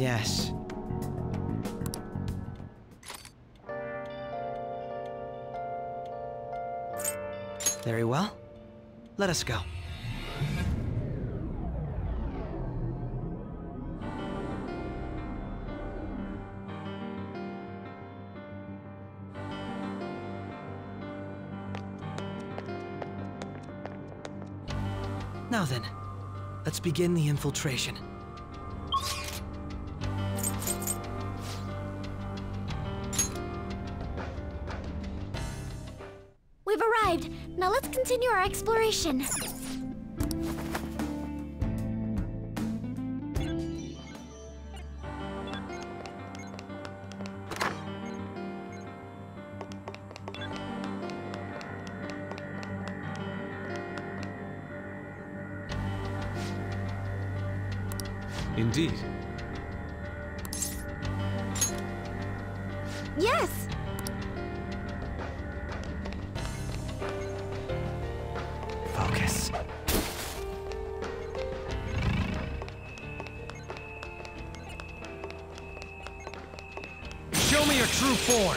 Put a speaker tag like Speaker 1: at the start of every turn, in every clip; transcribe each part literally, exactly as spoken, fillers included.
Speaker 1: Yes. Very well. Let us go. Now then, let's begin the infiltration.
Speaker 2: We've arrived. Now let's continue our exploration.
Speaker 3: Indeed.
Speaker 2: Yes!
Speaker 1: Focus. Show me your true form!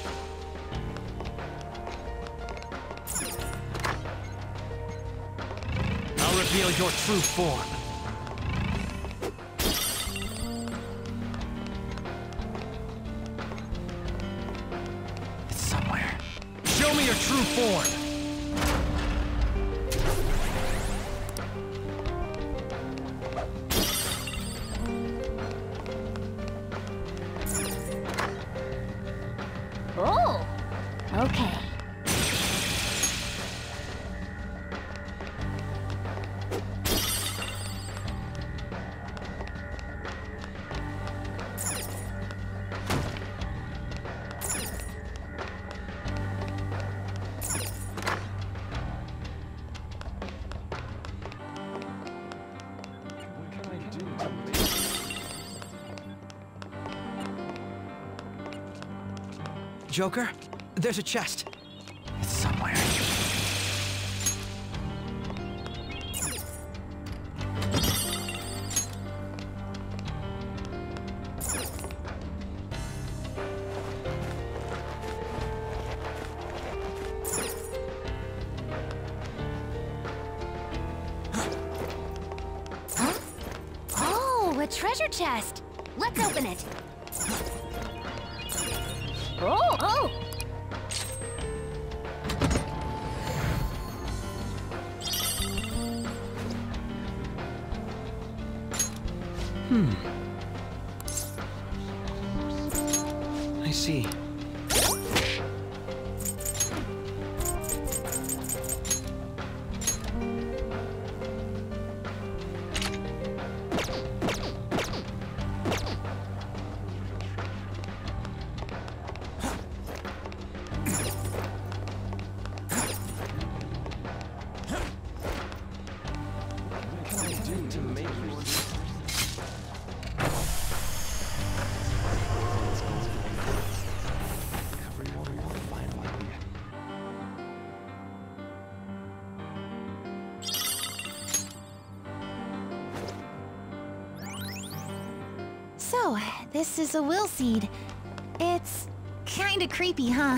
Speaker 1: I'll reveal your true form. Show me your true form!
Speaker 2: Oh! Okay.
Speaker 1: Joker, there's a chest. It's somewhere.
Speaker 2: Huh? Oh, a treasure chest. Let's open it. Oh, oh!
Speaker 1: Hmm. I see.
Speaker 2: So, this is a will seed. It's kinda creepy, huh?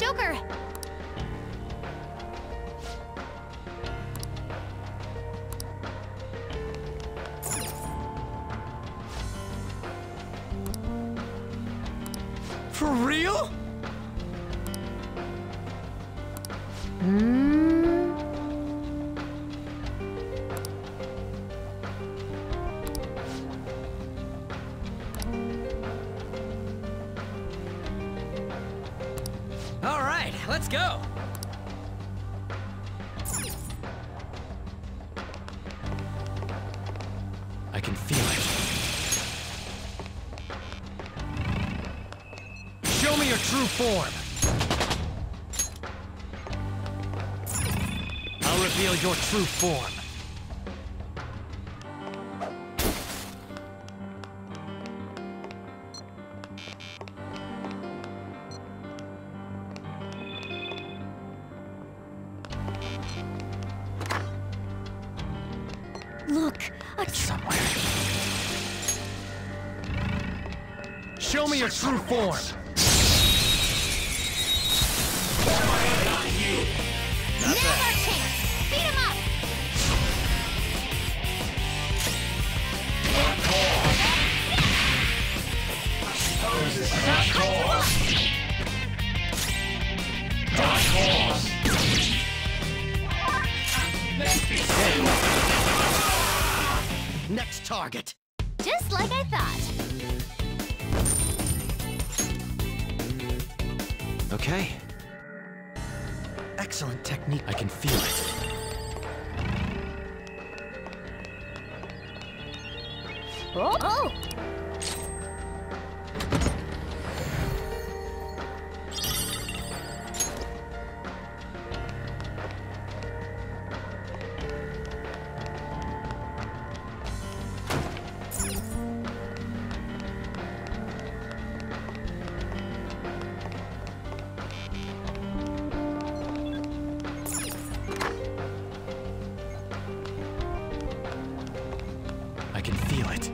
Speaker 2: Joker!
Speaker 1: For real?
Speaker 2: Hmm.
Speaker 1: All right, let's go. I can feel it. Show me your true form. I'll reveal your true form.
Speaker 2: Look, a
Speaker 1: It's somewhere. Show me your true form. Not
Speaker 2: Now's
Speaker 1: bad.
Speaker 2: our chance! Beat him up!
Speaker 1: Next target.
Speaker 2: Just like I thought.
Speaker 1: Okay. Excellent technique. I can feel it.
Speaker 2: Oh! Oh!
Speaker 1: I can feel it.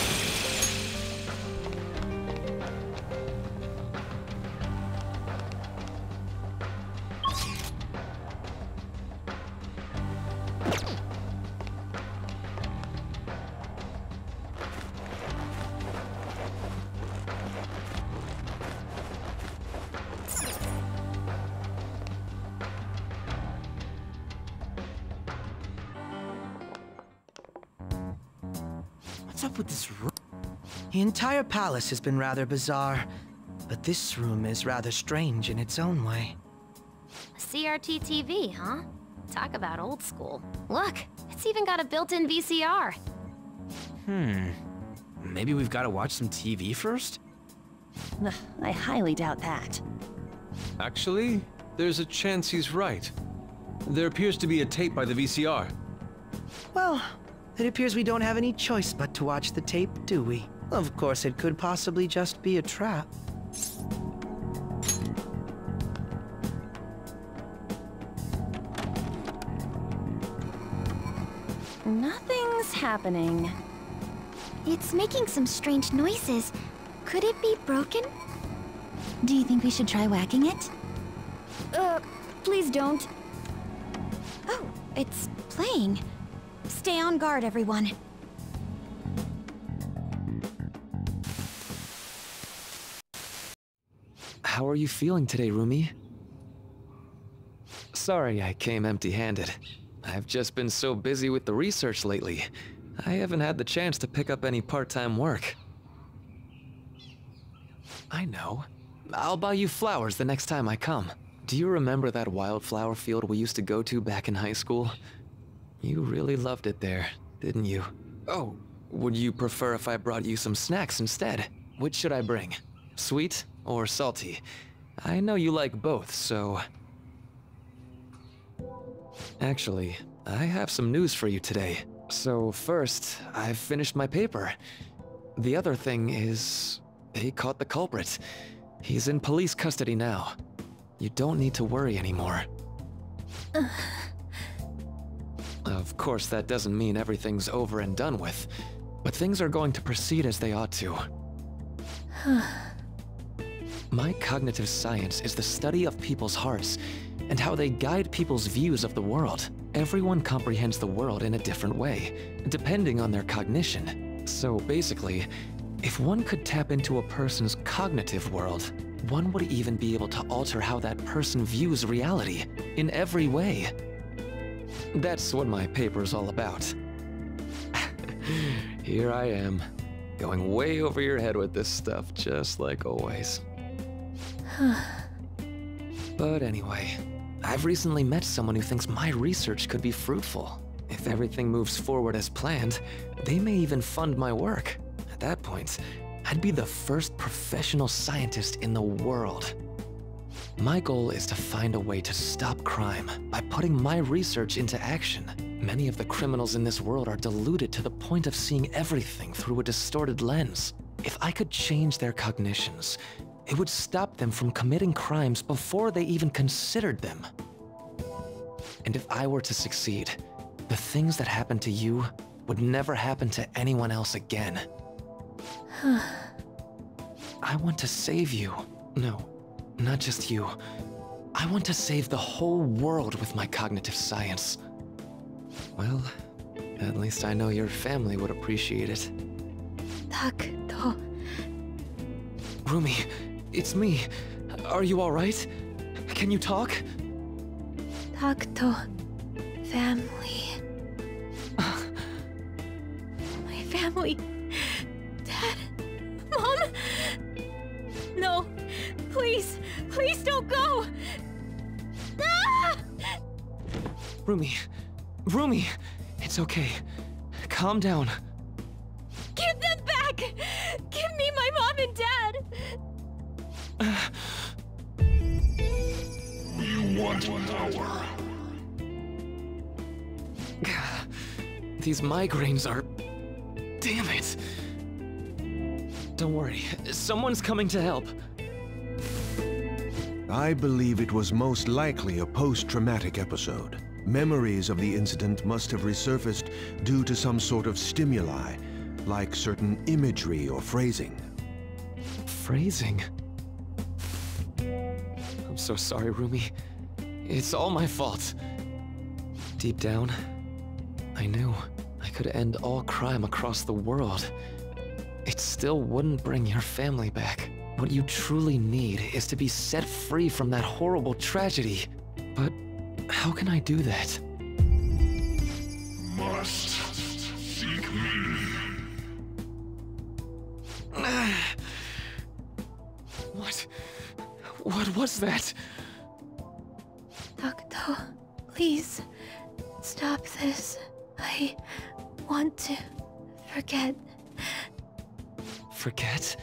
Speaker 1: What's up with this room? The entire palace has been rather bizarre, but this room is rather strange in its own way.
Speaker 2: C R T T V, huh? Talk about old school. Look, it's even got a built-in V C R.
Speaker 1: Hmm. Maybe we've got to watch some T V first?
Speaker 4: Ugh, I highly doubt that.
Speaker 3: Actually, there's a chance he's right. There appears to be a tape by the V C R.
Speaker 1: Well, it appears we don't have any choice but to watch the tape, do we? Of course, it could possibly just be a trap.
Speaker 4: Nothing's happening.
Speaker 2: It's making some strange noises. Could it be broken? Do you think we should try whacking it? Uh, please don't. Oh, it's playing. Stay on guard, everyone.
Speaker 5: How are you feeling today, Rumi? Sorry I came empty-handed. I've just been so busy with the research lately. I haven't had the chance to pick up any part-time work. I know. I'll buy you flowers the next time I come. Do you remember that wildflower field we used to go to back in high school? You really loved it there, didn't you? Oh, would you prefer if I brought you some snacks instead? Which should I bring? Sweet or salty? I know you like both, so... Actually, I have some news for you today. So first, I've finished my paper. The other thing is... they caught the culprit. He's in police custody now. You don't need to worry anymore. Of course, that doesn't mean everything's over and done with, but things are going to proceed as they ought to. My cognitive science is the study of people's hearts and how they guide people's views of the world. Everyone comprehends the world in a different way, depending on their cognition. So basically, if one could tap into a person's cognitive world, one would even be able to alter how that person views reality in every way. That's what my paper's all about. Here I am, going way over your head with this stuff, just like always. But anyway, I've recently met someone who thinks my research could be fruitful. If everything moves forward as planned, they may even fund my work. At that point, I'd be the first professional scientist in the world. My goal is to find a way to stop crime by putting my research into action. Many of the criminals in this world are deluded to the point of seeing everything through a distorted lens. If I could change their cognitions, it would stop them from committing crimes before they even considered them. And if I were to succeed, the things that happened to you would never happen to anyone else again. I want to save you. No, not just you. I want to save the whole world with my cognitive science. Well, at least I know your family would appreciate it.
Speaker 2: Takuto.
Speaker 5: Rumi, it's me. Are you alright? Can you talk?
Speaker 2: Takuto. Family. My family. Dad. Mom! No. Please. Please don't go! Ah!
Speaker 5: Rumi. Rumi! It's okay. Calm down.
Speaker 2: Give them back! Give me my mom and dad!
Speaker 6: You want power.
Speaker 5: These migraines are... Damn it! Don't worry, someone's coming to help.
Speaker 7: I believe it was most likely a post-traumatic episode. Memories of the incident must have resurfaced due to some sort of stimuli, like certain imagery or phrasing.
Speaker 5: Phrasing? I'm so sorry, Rumi. It's all my fault. Deep down, I knew I could end all crime across the world. It still wouldn't bring your family back. What you truly need is to be set free from that horrible tragedy. But how can I do that?
Speaker 6: Must seek me.
Speaker 5: What? What was that?
Speaker 2: Takuto, please, stop this. I want to forget.
Speaker 5: Forget?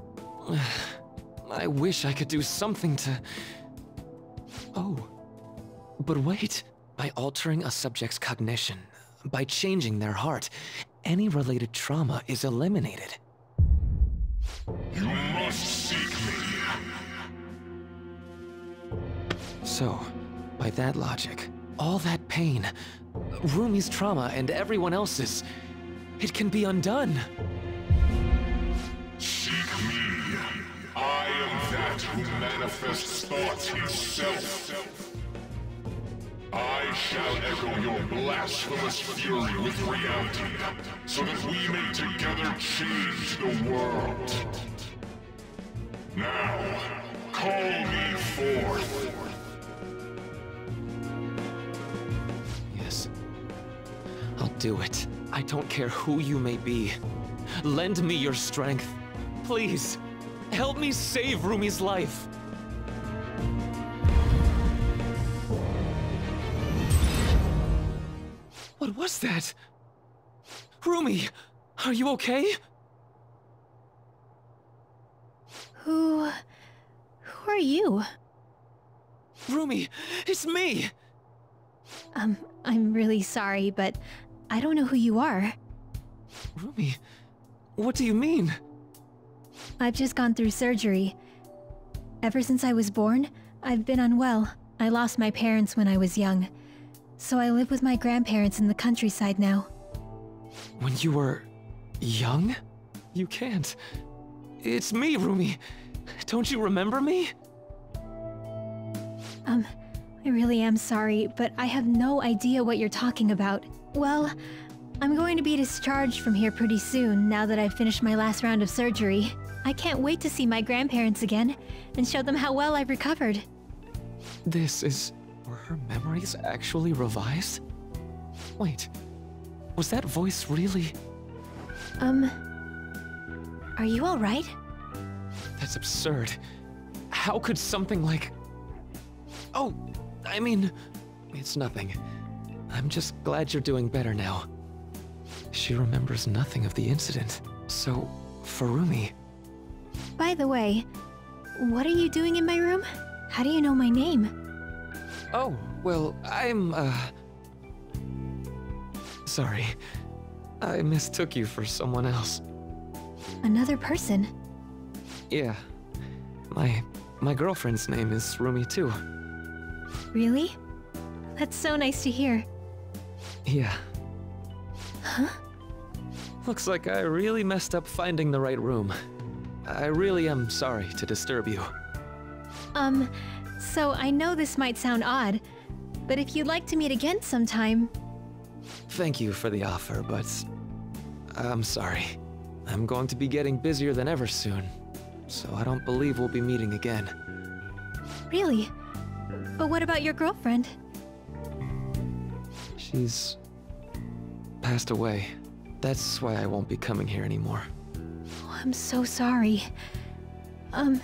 Speaker 5: I wish I could do something to... Oh. But wait. By altering a subject's cognition, by changing their heart, any related trauma is eliminated.
Speaker 6: You must seek me.
Speaker 5: So, by that logic, all that pain, Rumi's trauma and everyone else's, it can be undone.
Speaker 6: Seek me. I am that who manifests thoughts himself. I shall echo your blasphemous fury with reality, so that we may together change the world. Now, call me forth.
Speaker 5: Yes. I'll do it. I don't care who you may be. Lend me your strength. Please, help me save Rumi's life. What was that? Rumi, are you okay?
Speaker 2: Who... who are you?
Speaker 5: Rumi, it's me!
Speaker 2: Um, I'm really sorry, but I don't know who you are.
Speaker 5: Rumi, what do you mean?
Speaker 2: I've just gone through surgery. Ever since I was born, I've been unwell. I lost my parents when I was young. So I live with my grandparents in the countryside now.
Speaker 5: When you were... young? You can't. It's me, Rumi. Don't you remember me?
Speaker 8: Um, I really am sorry, but I have no idea what you're talking about. Well, I'm going to be discharged from here pretty soon, now that I've finished my last round of surgery. I can't wait to see my grandparents again, and show them how well I've recovered.
Speaker 5: This is... Were her memories actually revised? Wait, was that voice really...
Speaker 8: Um... Are you alright?
Speaker 5: That's absurd. How could something like... Oh, I mean, it's nothing. I'm just glad you're doing better now. She remembers nothing of the incident. So, Furumi...
Speaker 8: By the way, what are you doing in my room? How do you know my name?
Speaker 5: Oh, well, I'm, uh... Sorry. I mistook you for someone else.
Speaker 8: Another person?
Speaker 5: Yeah. My... my girlfriend's name is Rumi too.
Speaker 8: Really? That's so nice to hear.
Speaker 5: Yeah.
Speaker 8: Huh?
Speaker 5: Looks like I really messed up finding the right room. I really am sorry to disturb you.
Speaker 8: Um, so I know this might sound odd, but if you'd like to meet again sometime...
Speaker 5: Thank you for the offer, but... I'm sorry. I'm going to be getting busier than ever soon, so I don't believe we'll be meeting again.
Speaker 8: Really? But what about your girlfriend?
Speaker 5: She's... passed away. That's why I won't be coming here anymore.
Speaker 8: Oh, I'm so sorry. Um...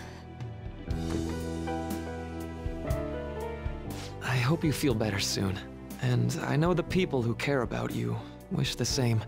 Speaker 5: I hope you feel better soon. And I know the people who care about you wish the same.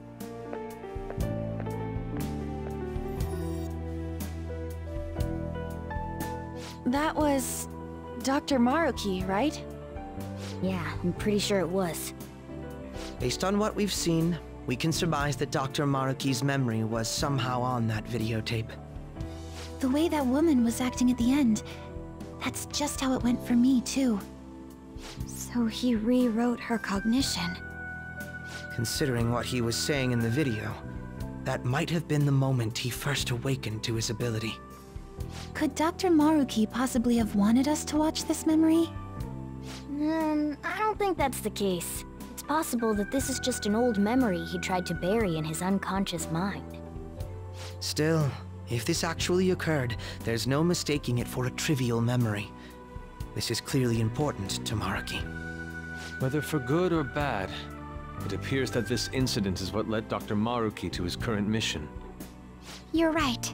Speaker 4: That was... Doctor Maruki, right?
Speaker 2: Yeah, I'm pretty sure it was.
Speaker 1: Based on what we've seen, we can surmise that Doctor Maruki's memory was somehow on that videotape.
Speaker 2: The way that woman was acting at the end, that's just how it went for me, too. So he rewrote her cognition.
Speaker 1: Considering what he was saying in the video, that might have been the moment he first awakened to his ability.
Speaker 2: Could Doctor Maruki possibly have wanted us to watch this memory?
Speaker 9: Um, I don't think that's the case. It's possible that this is just an old memory he tried to bury in his unconscious mind.
Speaker 1: Still, if this actually occurred, there's no mistaking it for a trivial memory. This is clearly important to Maruki.
Speaker 3: Whether for good or bad, it appears that this incident is what led Doctor Maruki to his current mission.
Speaker 2: You're right.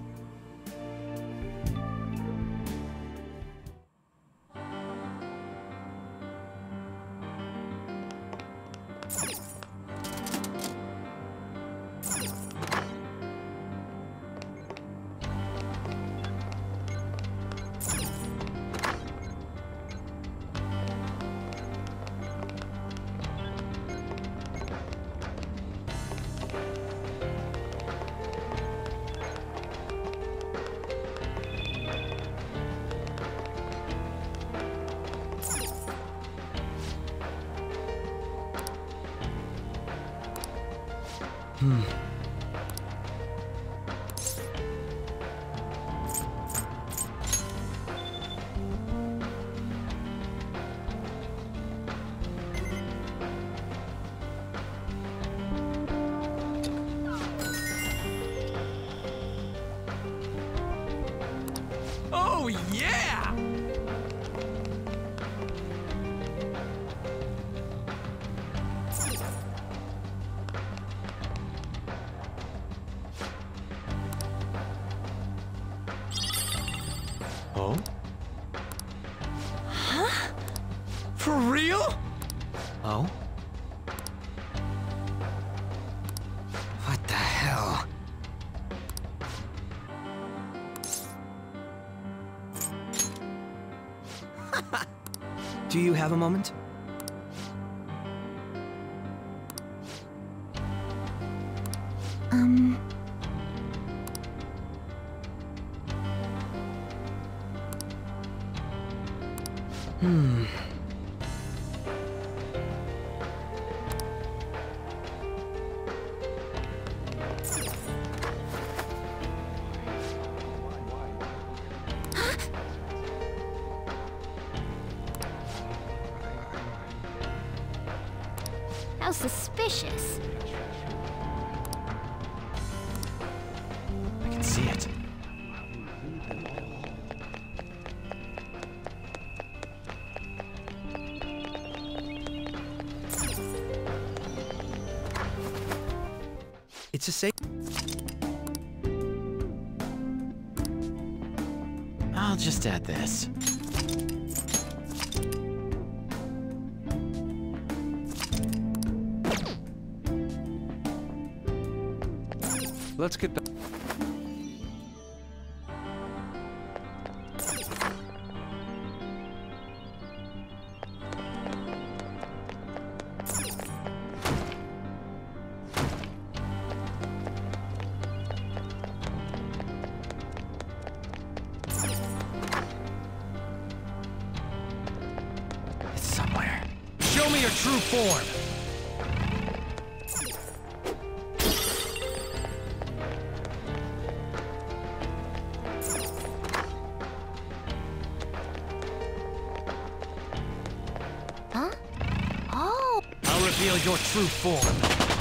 Speaker 1: Hmm.
Speaker 5: Oh, yeah!
Speaker 3: Oh?
Speaker 5: Huh? For real?
Speaker 1: Oh? What the hell? Do you have a moment?
Speaker 2: Um...
Speaker 1: Hmm...
Speaker 9: How suspicious.
Speaker 5: I can see it.
Speaker 1: It's a safe.
Speaker 5: I'll just add this.
Speaker 3: Let's get back.
Speaker 5: It's somewhere.
Speaker 1: Show me your true form.
Speaker 9: Huh? Oh!
Speaker 1: I'll reveal your true form.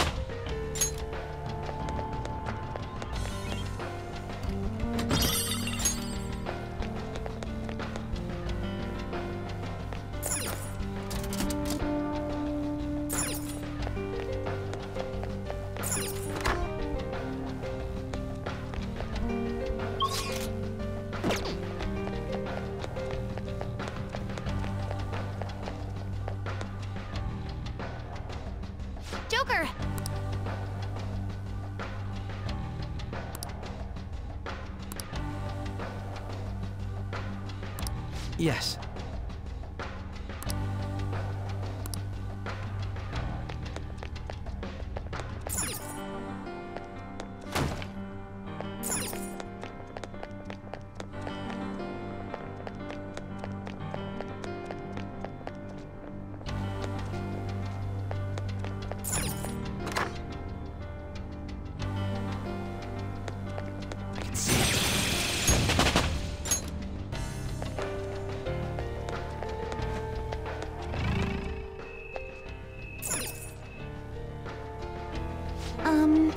Speaker 9: Joker!
Speaker 1: Yes.
Speaker 2: Um...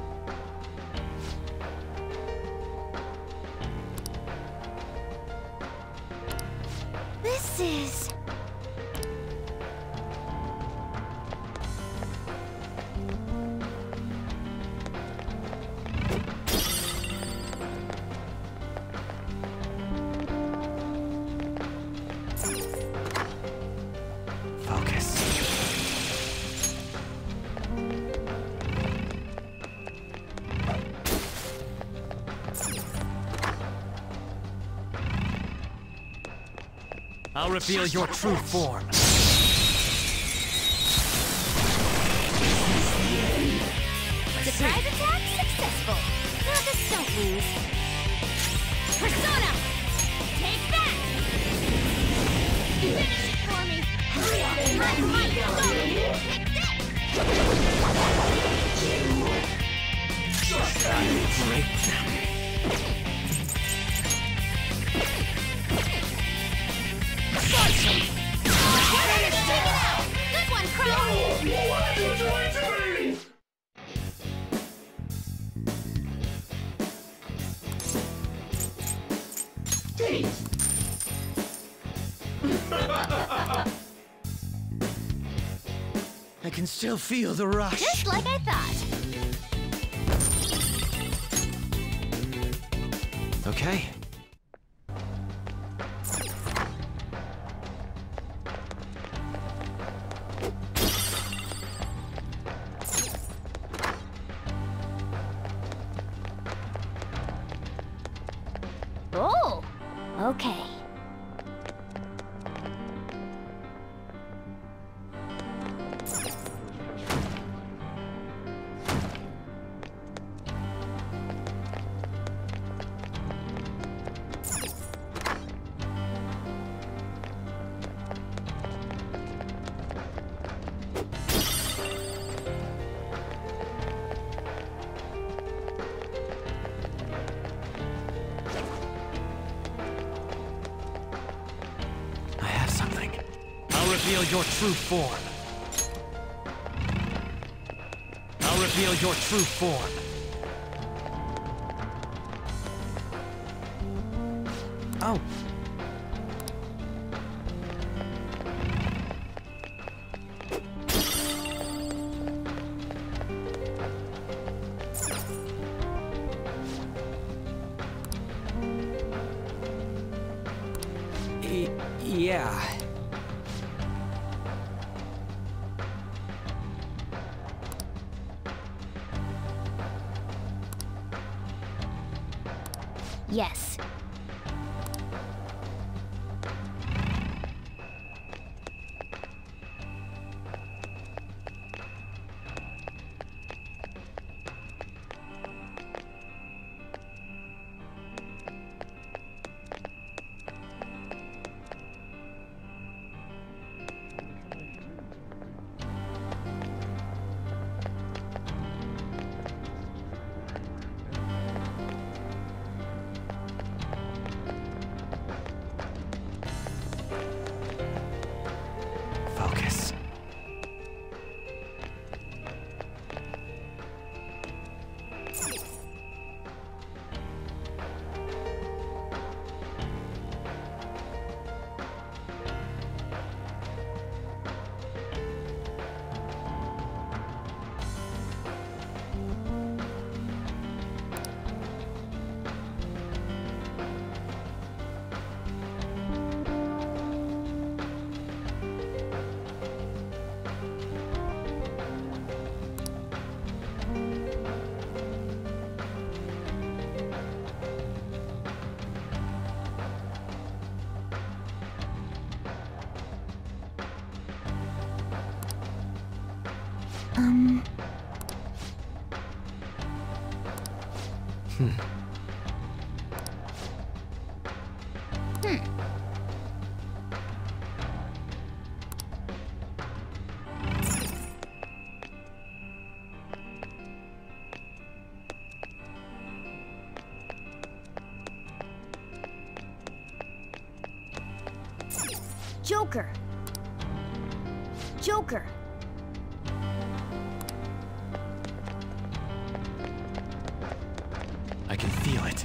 Speaker 9: This is...
Speaker 1: Focus. I'll reveal your true form.
Speaker 9: Surprise attack successful. Now this don't lose. Persona! Take that! Finish it for me! Hurry up! My might go! Take this!
Speaker 1: Just break them.
Speaker 9: Slice him! Take it out! Good one, Crow!
Speaker 6: What are you doing to me?
Speaker 1: I can still feel the rush.
Speaker 9: Just like I thought.
Speaker 5: Okay.
Speaker 9: Oh, okay.
Speaker 1: Reveal your true form. reveal your true form. Oh. Y- yeah.
Speaker 9: Yes.
Speaker 1: Focus.
Speaker 2: Um...
Speaker 5: Hmm.
Speaker 2: Hmm.
Speaker 9: Joker! Joker!
Speaker 1: I can feel it.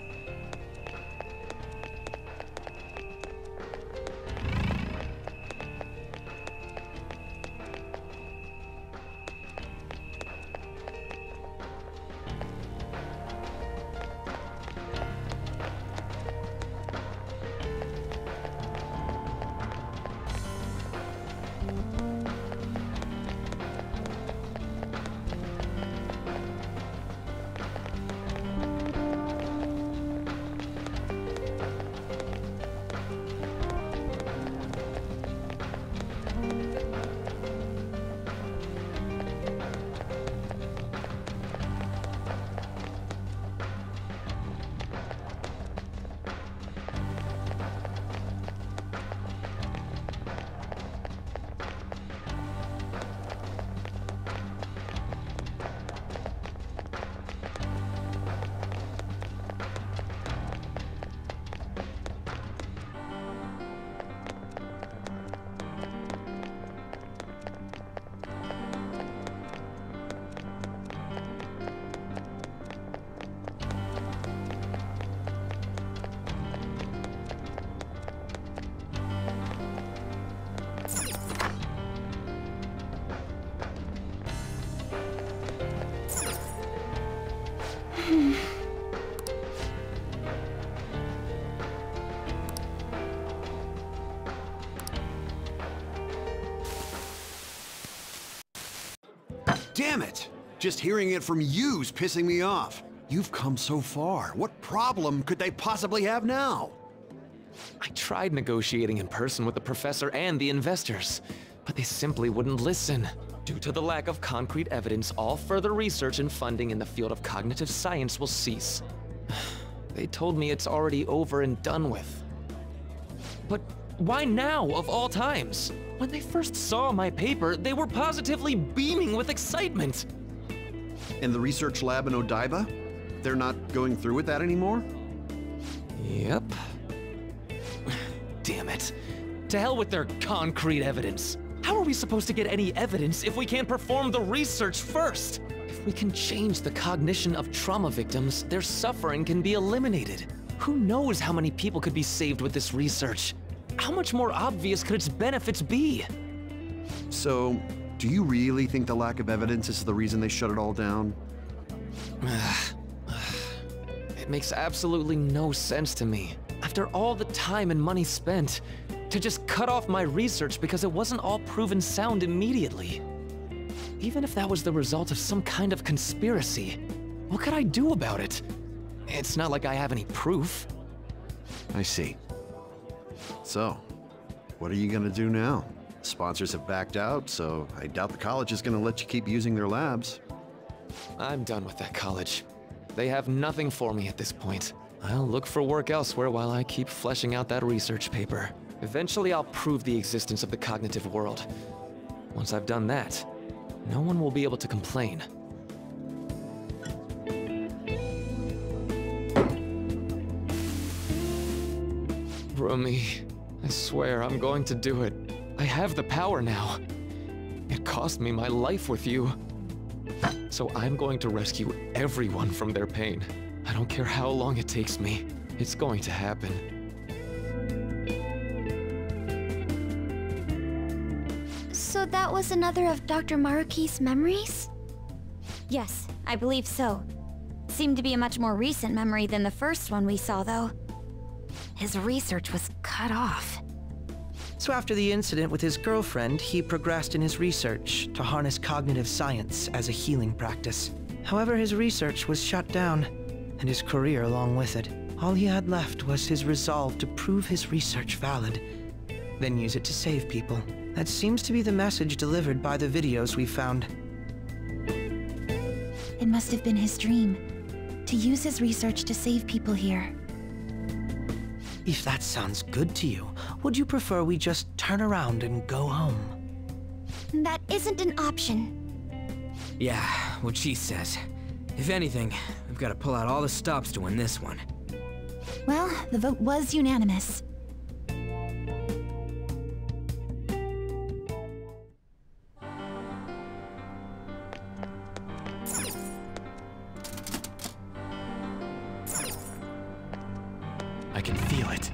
Speaker 10: Damn it! Just hearing it from you's pissing me off. You've come so far. What problem could they possibly have now?
Speaker 5: I tried negotiating in person with the professor and the investors, but they simply wouldn't listen. Due to the lack of concrete evidence, all further research and funding in the field of cognitive science will cease. They told me it's already over and done with. But why now, of all times? When they first saw my paper, they were positively beaming with excitement.
Speaker 10: In the research lab in Odaiba? They're not going through with that anymore?
Speaker 5: Yep. Damn it. To hell with their concrete evidence. How are we supposed to get any evidence if we can't perform the research first? If If we can change the cognition of trauma victims, their suffering can be eliminated. Who knows how many people could be saved with this research? How much more obvious could its benefits be?
Speaker 10: So, do you really think the lack of evidence is the reason they shut it all down?
Speaker 5: It makes absolutely no sense to me. After all the time and money spent, to just cut off my research because it wasn't all proven sound immediately. Even if that was the result of some kind of conspiracy, what could I do about it? It's not like I have any proof.
Speaker 10: I see. So, what are you gonna do now? Sponsors have backed out, so I doubt the college is gonna let you keep using their labs.
Speaker 5: I'm done with that college. They have nothing for me at this point. I'll look for work elsewhere while I keep fleshing out that research paper. Eventually I'll prove the existence of the cognitive world. Once I've done that, no one will be able to complain. Rumi, I swear I'm going to do it. I have the power now. It cost me my life with you. So I'm going to rescue everyone from their pain. I don't care how long it takes me. It's going to happen.
Speaker 2: So that was another of Doctor Maruki's memories?
Speaker 9: Yes, I believe so. Seemed to be a much more recent memory than the first one we saw, though. His research was cut off.
Speaker 1: So after the incident with his girlfriend, he progressed in his research to harness cognitive science as a healing practice. However, his research was shut down, and his career along with it. All he had left was his resolve to prove his research valid, then use it to save people. That seems to be the message delivered by the videos we found.
Speaker 2: It must have been his dream, to use his research to save people here.
Speaker 1: If that sounds good to you, would you prefer we just turn around and go home?
Speaker 2: That isn't an option.
Speaker 11: Yeah, what she says. If anything, we've got to pull out all the stops to win this one.
Speaker 2: Well, the vote was unanimous.
Speaker 5: I can feel it.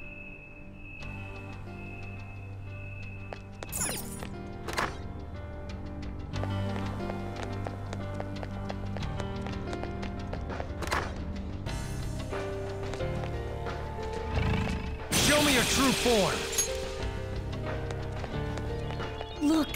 Speaker 11: Show me your true form!
Speaker 2: Look!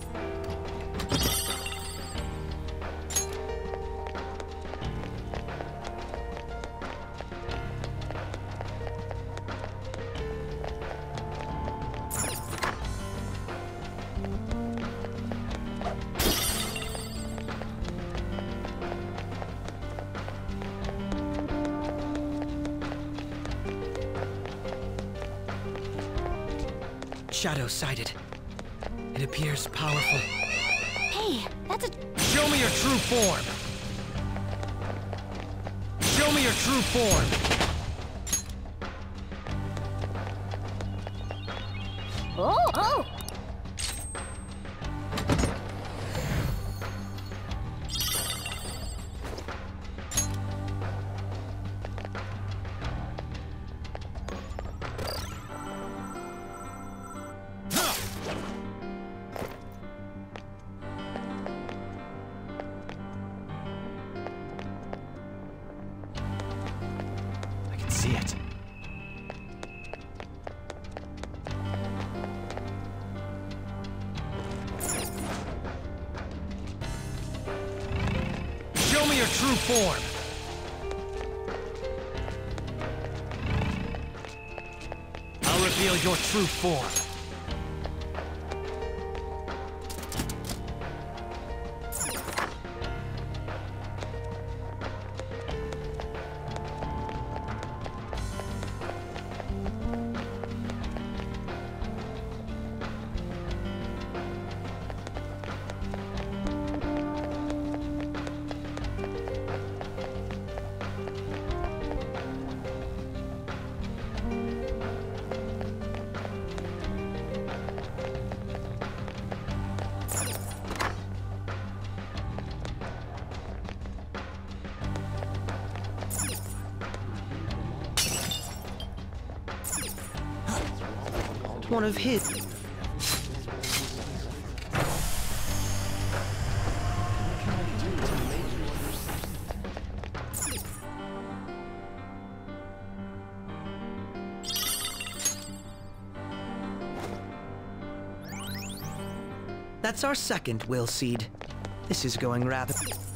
Speaker 1: Shadow sighted. It appears powerful.
Speaker 2: Hey, that's a...
Speaker 11: Show me your true form! Show me your true form!
Speaker 9: Oh! Oh!
Speaker 5: I can see it.
Speaker 11: Show me your true form! I'll reveal your true form.
Speaker 1: one of his. That's our second will seed. This is going rather...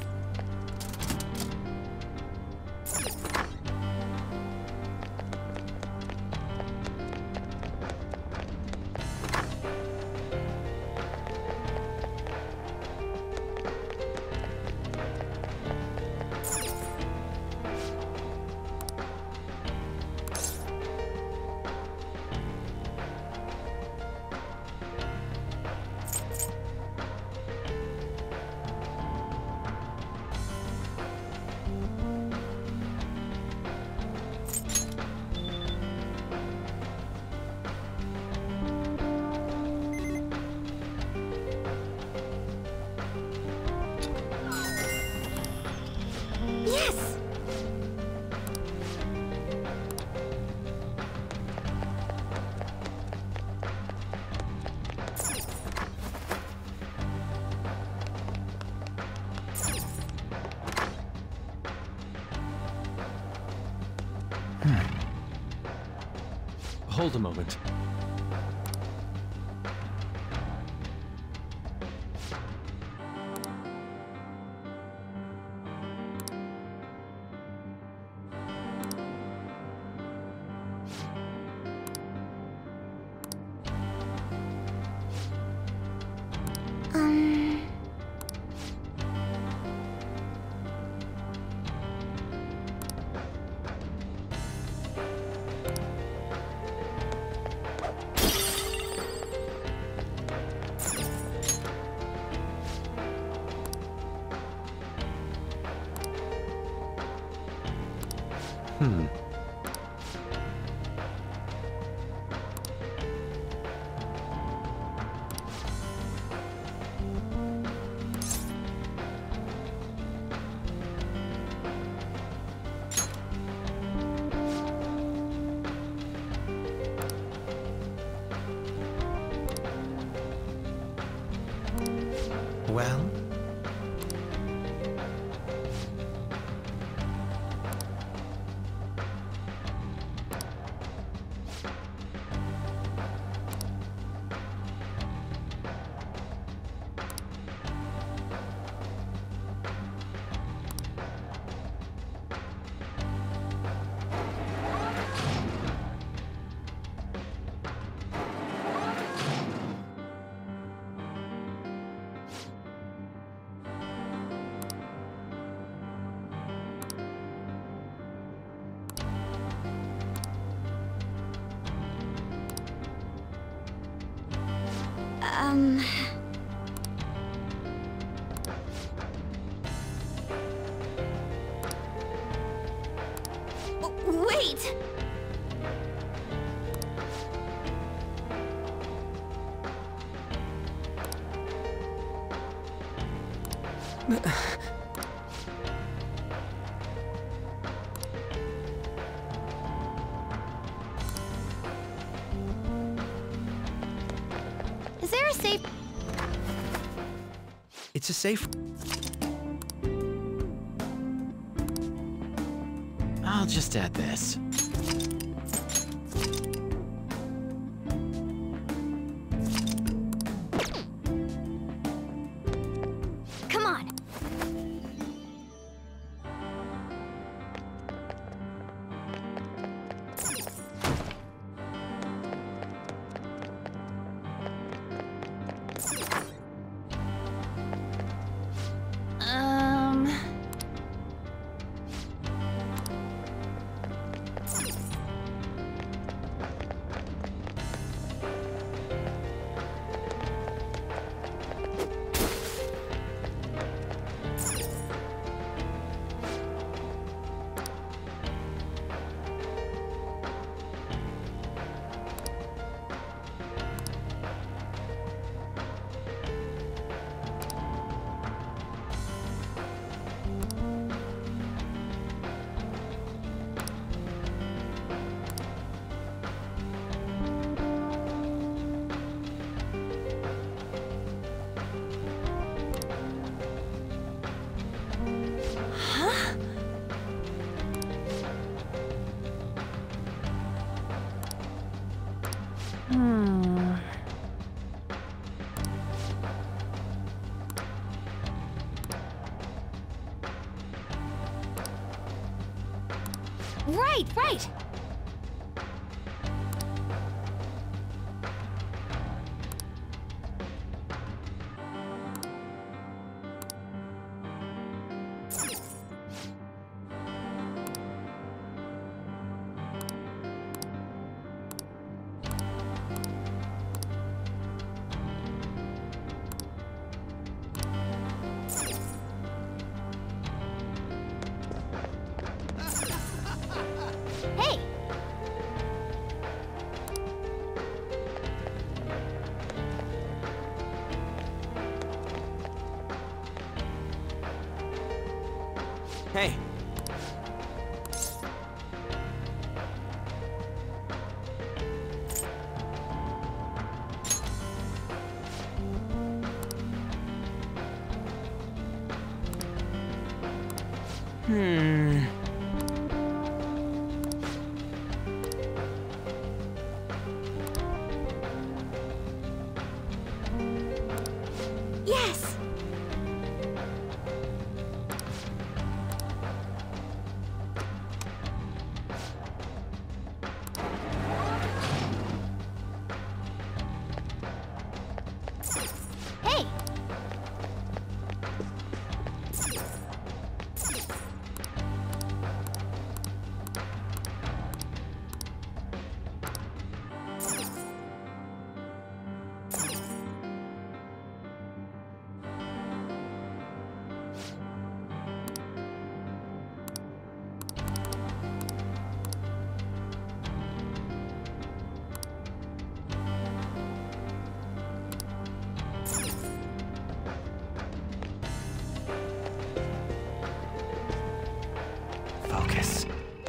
Speaker 2: Yes!
Speaker 3: Hold a moment.
Speaker 2: Um...
Speaker 3: Hmm.
Speaker 1: Well?
Speaker 9: Um... W- Wait!
Speaker 2: Is there a safe...
Speaker 1: It's a safe...
Speaker 5: I'll just add this.
Speaker 2: Come on!
Speaker 9: Um... Right, right! Hey!
Speaker 11: Hey! Hmm...
Speaker 9: Yes! Hey!
Speaker 5: Focus.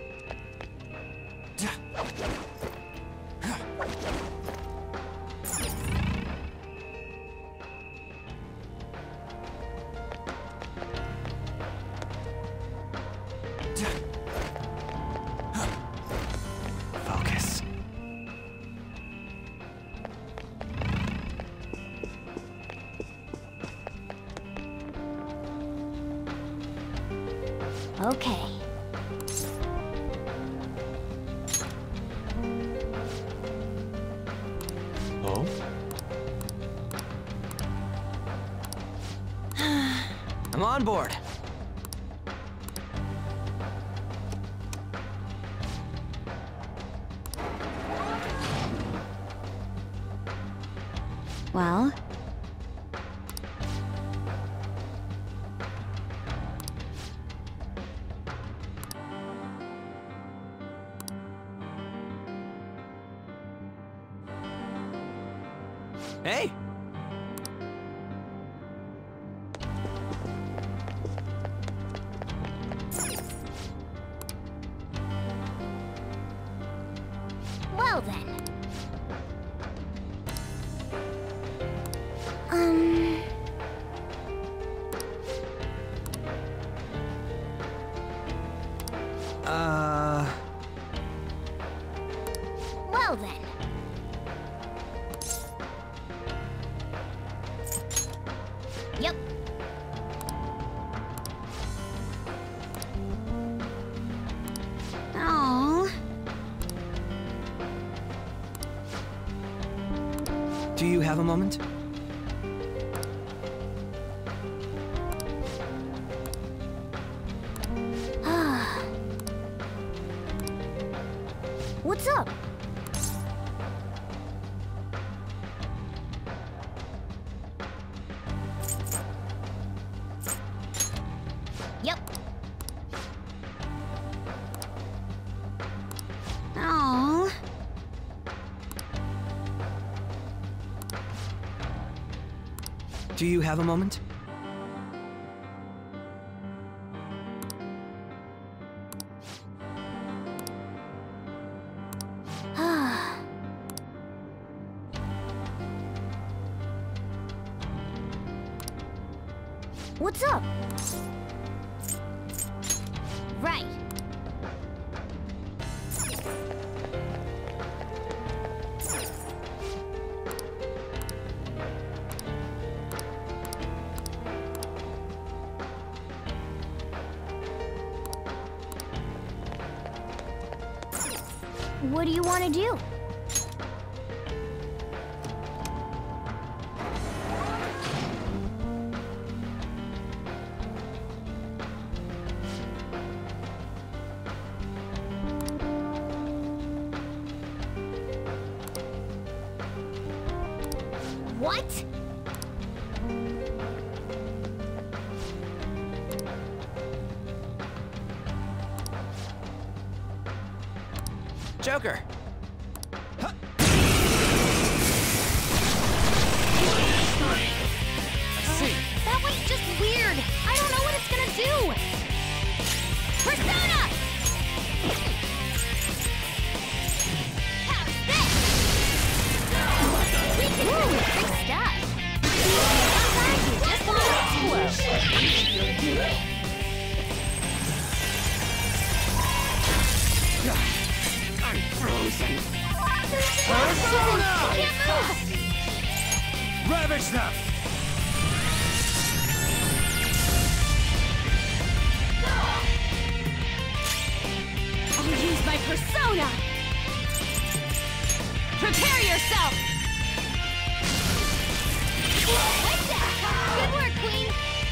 Speaker 5: Focus.
Speaker 9: Okay.
Speaker 3: Oh?
Speaker 11: I'm on board.
Speaker 9: Well...
Speaker 11: Hey!
Speaker 9: Well then. Um...
Speaker 11: Uh...
Speaker 9: Well then. Yep. Oh.
Speaker 1: Do you have a moment?
Speaker 9: What's up? Yep. Oh.
Speaker 1: Do you have a moment?
Speaker 9: What's up? Right.
Speaker 2: What do you want to do? What?
Speaker 11: Joker!
Speaker 2: That one's just weird. I don't know what it's gonna do. Persona! How's this? We can do big stuff. Sometimes you just want to explode. I'm frozen. Persona! I can't move!
Speaker 11: Ravage them!
Speaker 2: I'll use my persona! Prepare yourself! Like that! Good work, Queen!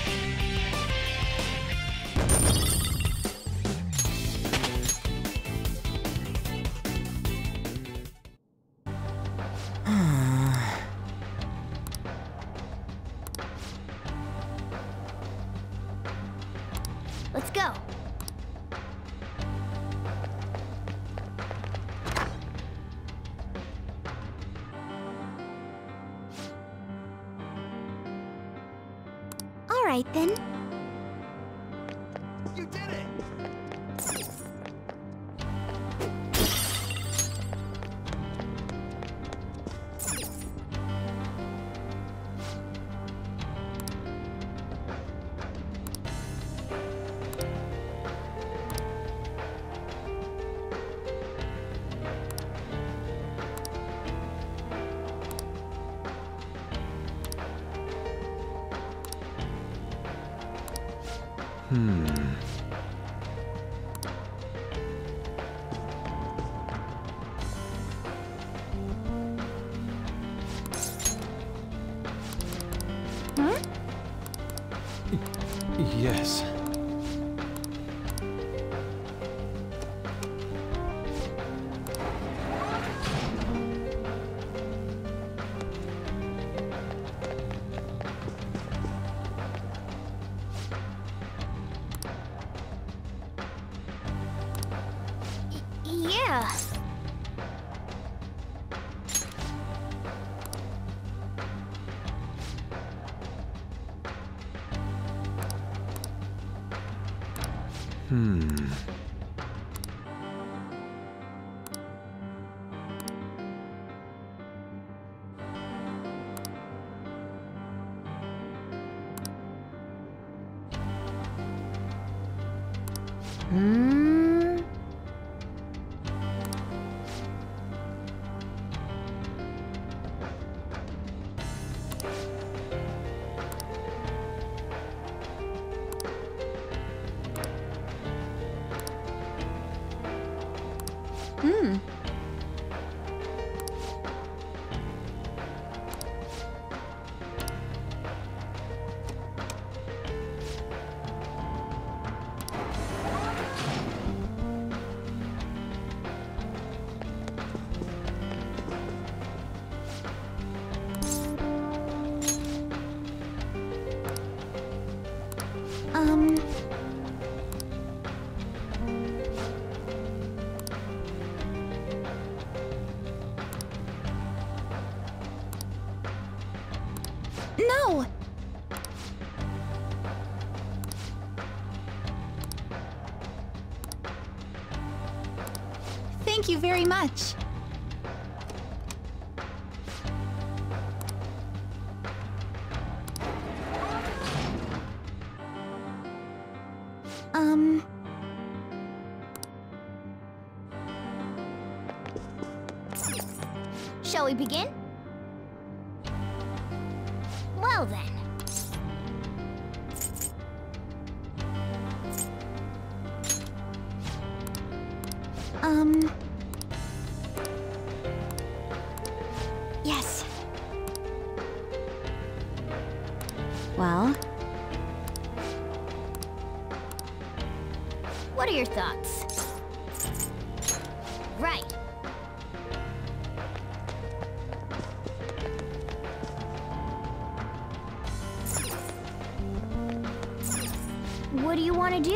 Speaker 2: Let's go. All right then.
Speaker 11: You did it!
Speaker 7: Hmm.
Speaker 2: Huh?
Speaker 3: Yes.
Speaker 2: Yeah.
Speaker 7: Hmm.
Speaker 2: Hmm.
Speaker 4: Hmm.
Speaker 2: Um. No!
Speaker 8: Thank you very much.
Speaker 2: Um. Shall we begin? Well then. Um.
Speaker 9: Yes. Well? What are your thoughts? Right. What do you want to do?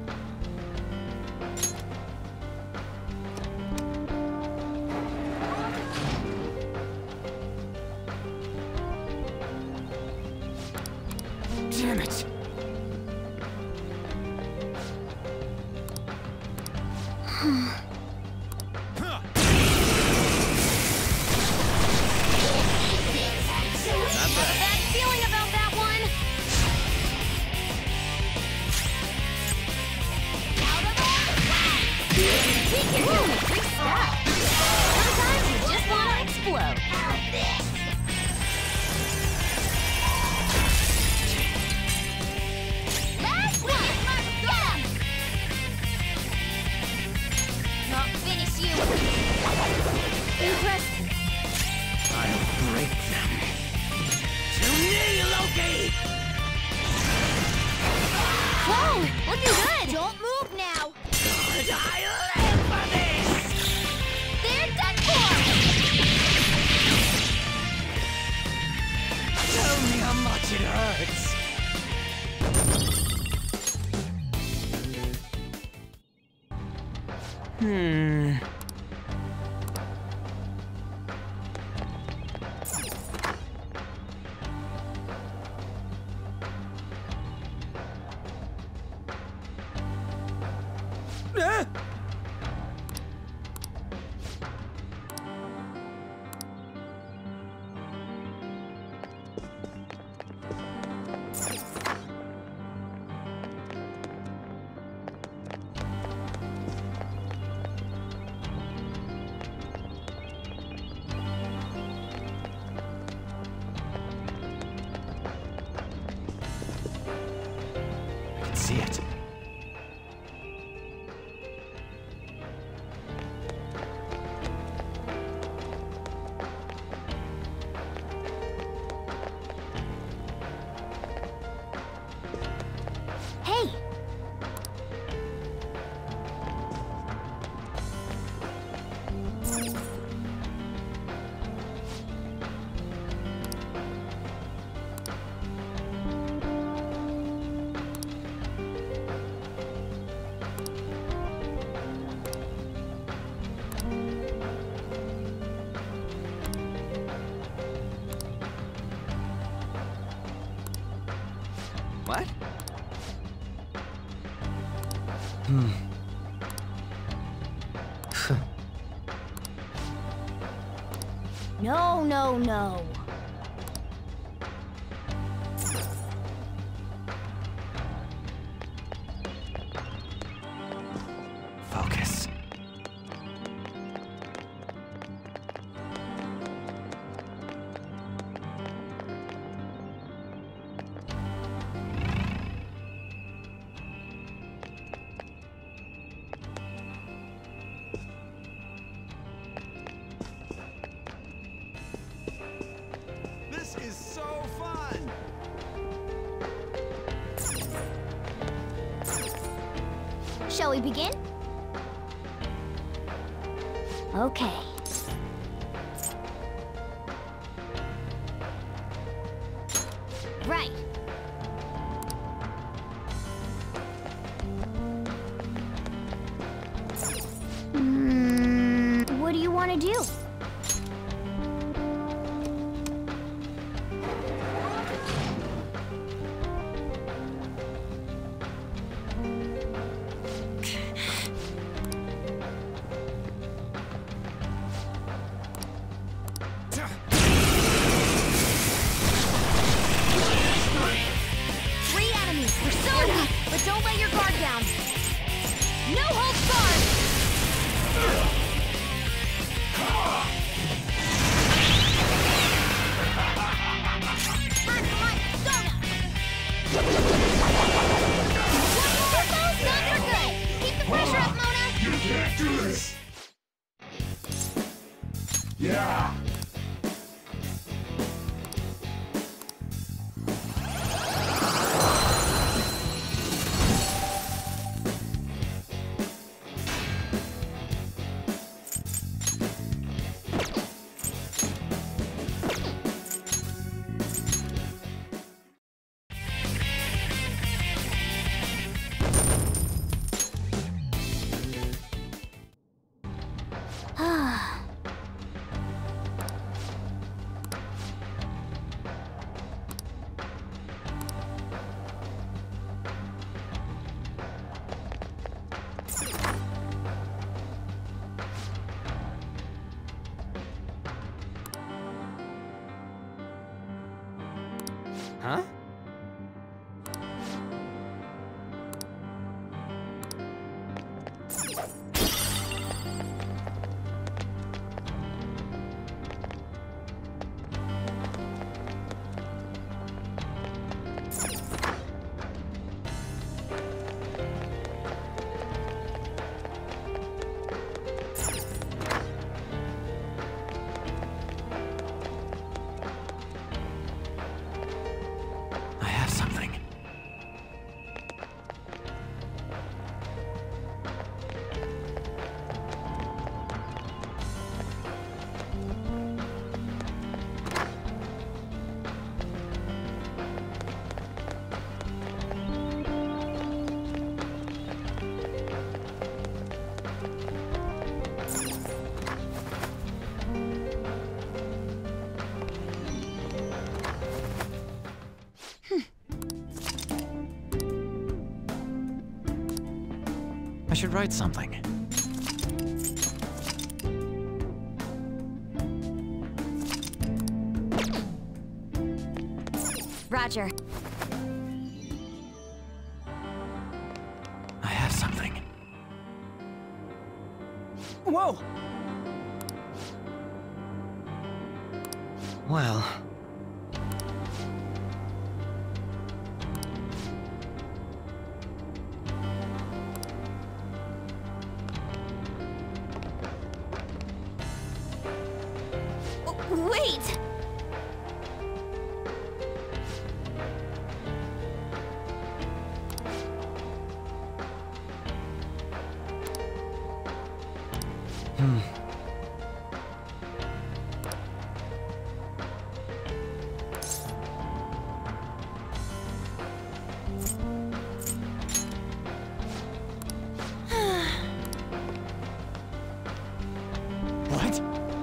Speaker 11: Damn it!
Speaker 9: Bad feeling about that one. Out of it! We can do some free stuff. Sometimes you just want to explode. Last one! Get him! Not finish you. Impressive.
Speaker 11: I'll break them. To me, Loki!
Speaker 9: Whoa! Looking good! Don't move now!
Speaker 11: God, I live for this!
Speaker 9: They're done for!
Speaker 11: Tell me how much it hurts!
Speaker 1: Hmm.
Speaker 11: Ah!
Speaker 10: I can see it.
Speaker 9: Hey!
Speaker 5: What? Hmm.
Speaker 9: No, no, no.
Speaker 5: Focus.
Speaker 10: This is so fun!
Speaker 9: Shall we begin? Okay. Right. Mm, what do you want to do? Three enemies, Persona! But don't let your guard down. No holds barred! Burn for my Persona! One more of those, you're good! Keep the pressure up, Mona!
Speaker 6: You can't do this! Yeah!
Speaker 11: Huh?
Speaker 5: I should write something.
Speaker 9: Roger.
Speaker 5: I have something.
Speaker 1: Whoa! Well...
Speaker 9: Wait!
Speaker 5: Hmm. What?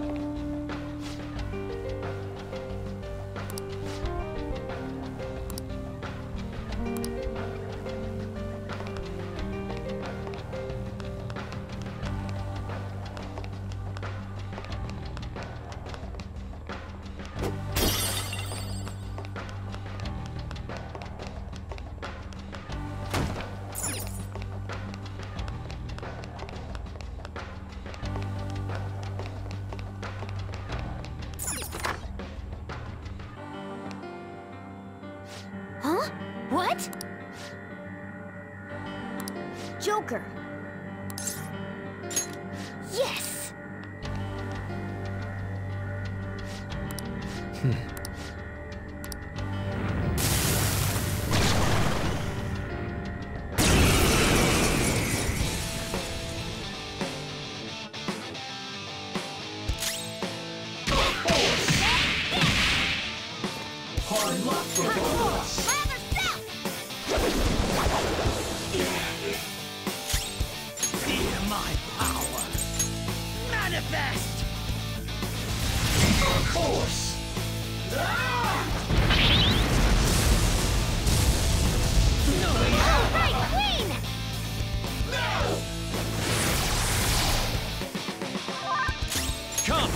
Speaker 9: Huh? What? Joker. Yes!
Speaker 5: Hmm.
Speaker 6: Hard luck for both of us.
Speaker 12: Fear my power. Manifest!
Speaker 6: Of course! Ah!
Speaker 9: All right, Queen!
Speaker 6: No!
Speaker 12: Come!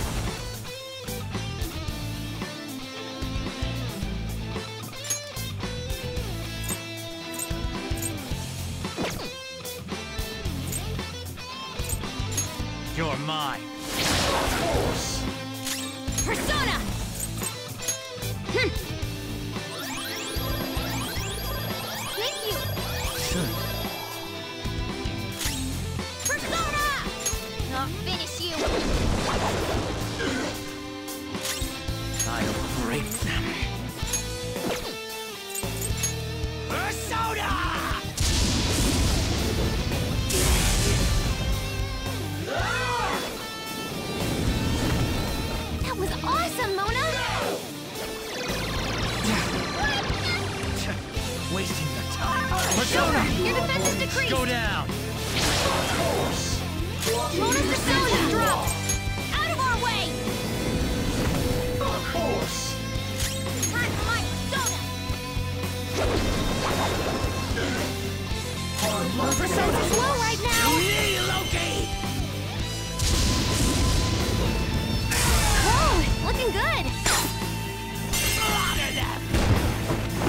Speaker 12: You're mine.
Speaker 6: Of course!
Speaker 9: Persona! Hm. Thank you!
Speaker 5: Sure.
Speaker 9: Persona! I'll finish you!
Speaker 12: I'll break them. Persona!
Speaker 9: That was awesome, Mona!
Speaker 12: Wasting the time. Persona!
Speaker 9: Your defense is decreased!
Speaker 12: Go down!
Speaker 6: Of course!
Speaker 9: Mona's persona is dropped! Out of our way!
Speaker 6: Of course!
Speaker 9: Time for my persona!
Speaker 6: Hard luck for
Speaker 9: Persona's
Speaker 6: both of
Speaker 9: low
Speaker 6: us.
Speaker 9: right now!
Speaker 12: Hey, Loki!
Speaker 9: Whoa! Looking good!
Speaker 12: Slaughter them!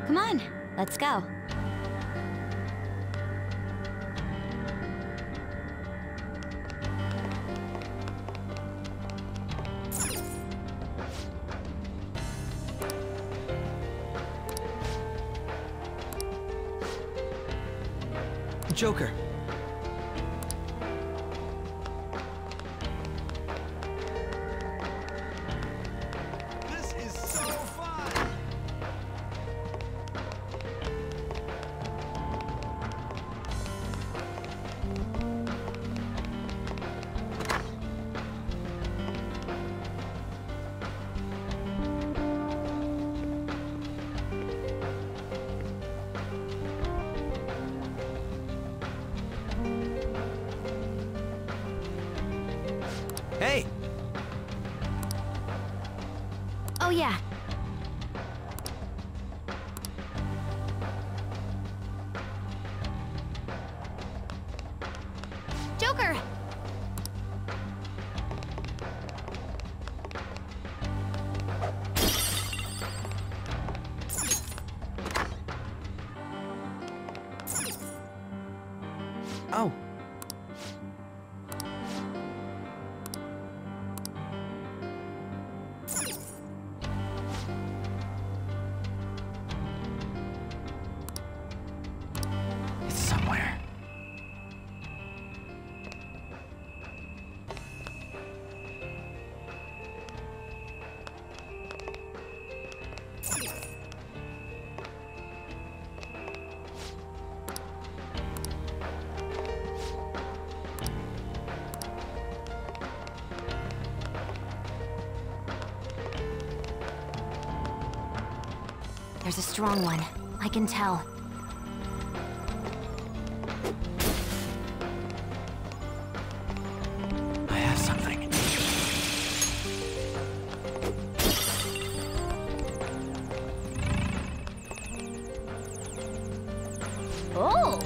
Speaker 9: Come on, let's go.
Speaker 1: Joker.
Speaker 12: This is so fun!
Speaker 1: Hey!
Speaker 9: Oh yeah. Joker!
Speaker 1: Oh.
Speaker 12: It's somewhere.
Speaker 9: There's a strong one. I can tell.
Speaker 12: I have something.
Speaker 9: Oh!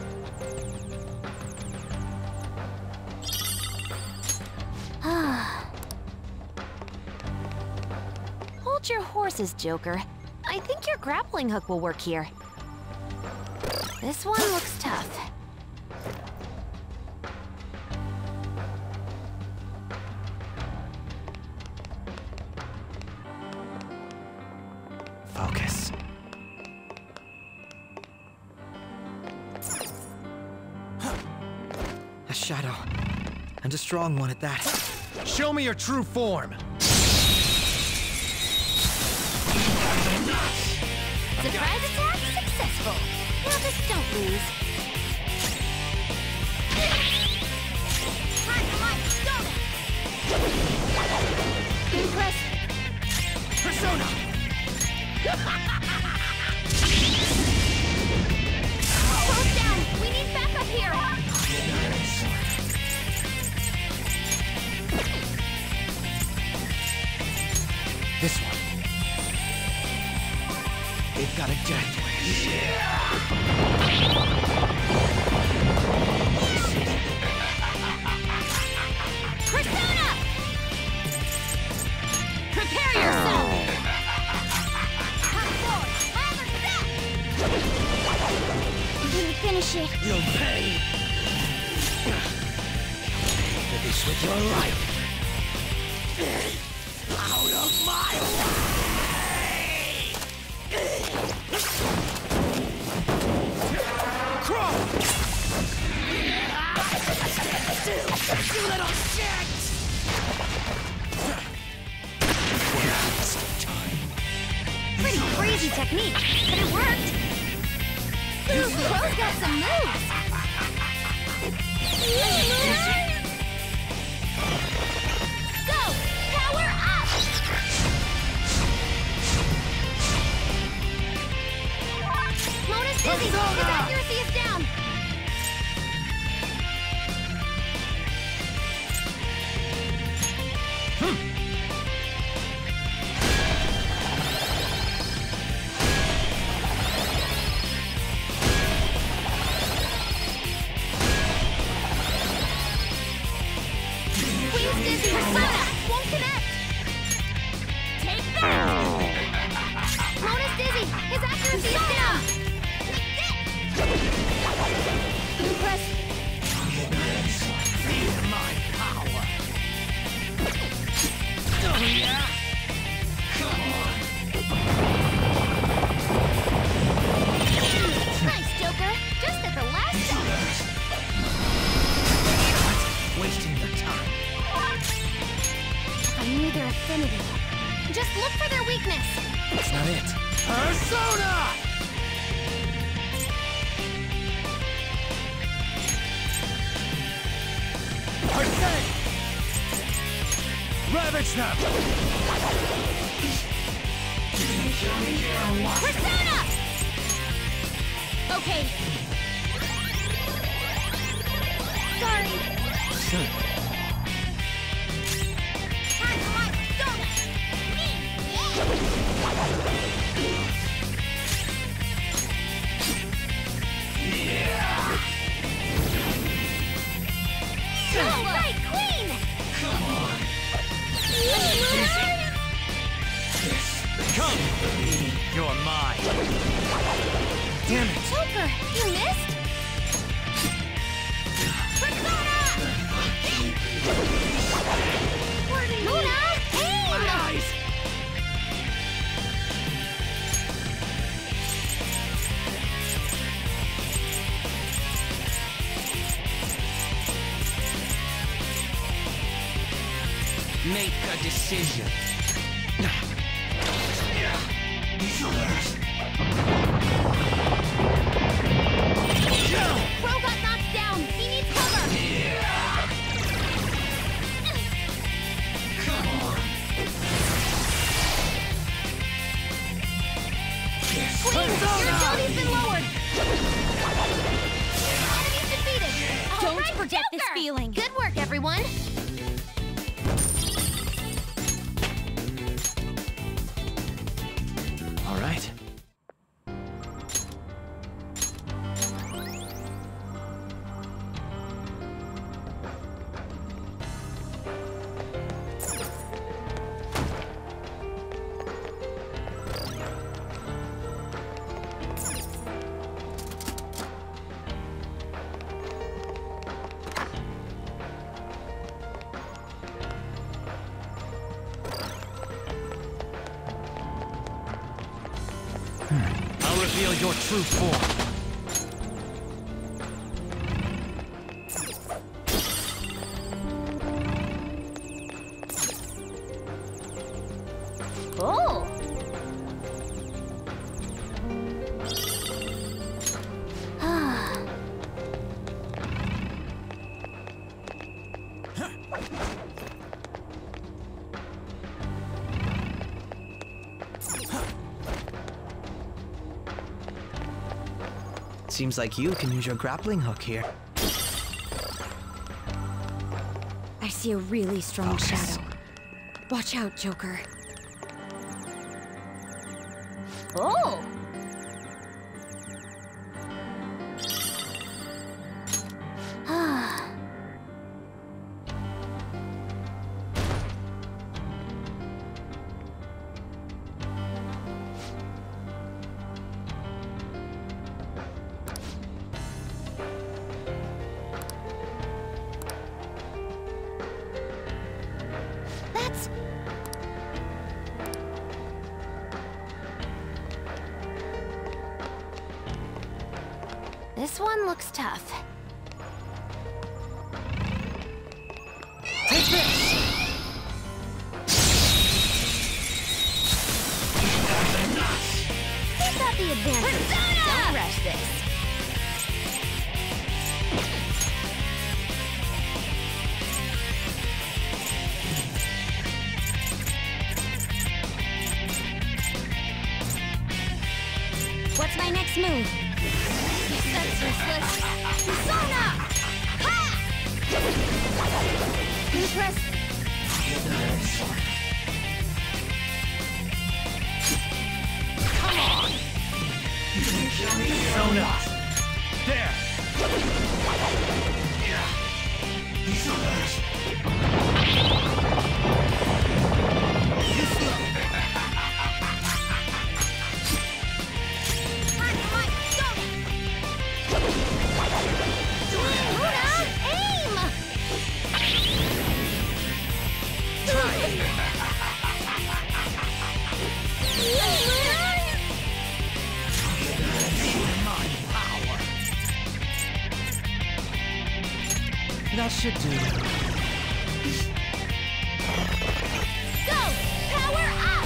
Speaker 9: Hold your horses, Joker. I think your grappling hook will work here. This one looks tough.
Speaker 12: Focus.
Speaker 1: A shadow. And a strong one at that.
Speaker 12: Show me your true form.
Speaker 9: Surprise attack successful. Now just don't lose. Impressive.
Speaker 12: Persona!
Speaker 9: Close down. We need backup here.
Speaker 12: This one. They've got a death wish.
Speaker 9: Persona! Prepare yourself! Come forward! Another step! I'm gonna finish it.
Speaker 12: You'll pay. Finish with your life. Out of my way! Crawl! Still, you little shit!
Speaker 9: Pretty crazy technique, but it worked. Ooh, Bro's got some moves. Go! Power up! Mona's busy. His accuracy is down.
Speaker 2: infinity. Just look for their weakness.
Speaker 12: That's not it. Persona! Percent! Ravage them!
Speaker 2: Persona! Okay. Sorry. All right, Queen!
Speaker 12: Come on! Come! You're mine! Damn it!
Speaker 2: Joker, you missed? Persona! Luna, aim!
Speaker 12: My eyes!
Speaker 11: Make a decision.
Speaker 2: Bro got knocked down. He needs cover.
Speaker 12: Come on!
Speaker 2: Queen, your ability's been lowered. Enemy's defeated.
Speaker 9: Don't
Speaker 2: right,
Speaker 9: forget this
Speaker 2: Joker.
Speaker 9: feeling.
Speaker 2: Good work, everyone.
Speaker 5: All right.
Speaker 12: I'll reveal your true form.
Speaker 2: Oh.
Speaker 1: Seems like you can use your grappling hook here.
Speaker 9: I see a really strong shadow. Watch out, Joker.
Speaker 2: Oh. That's... This one looks tough.
Speaker 12: Take this!
Speaker 2: Who's got the advantage?
Speaker 9: Persona!
Speaker 2: Don't rush this.
Speaker 9: What's my next move?
Speaker 2: That's useless. Persona! Ha! Impress.
Speaker 12: Come on! Persona! There!
Speaker 1: That should do.
Speaker 2: Go! Power up!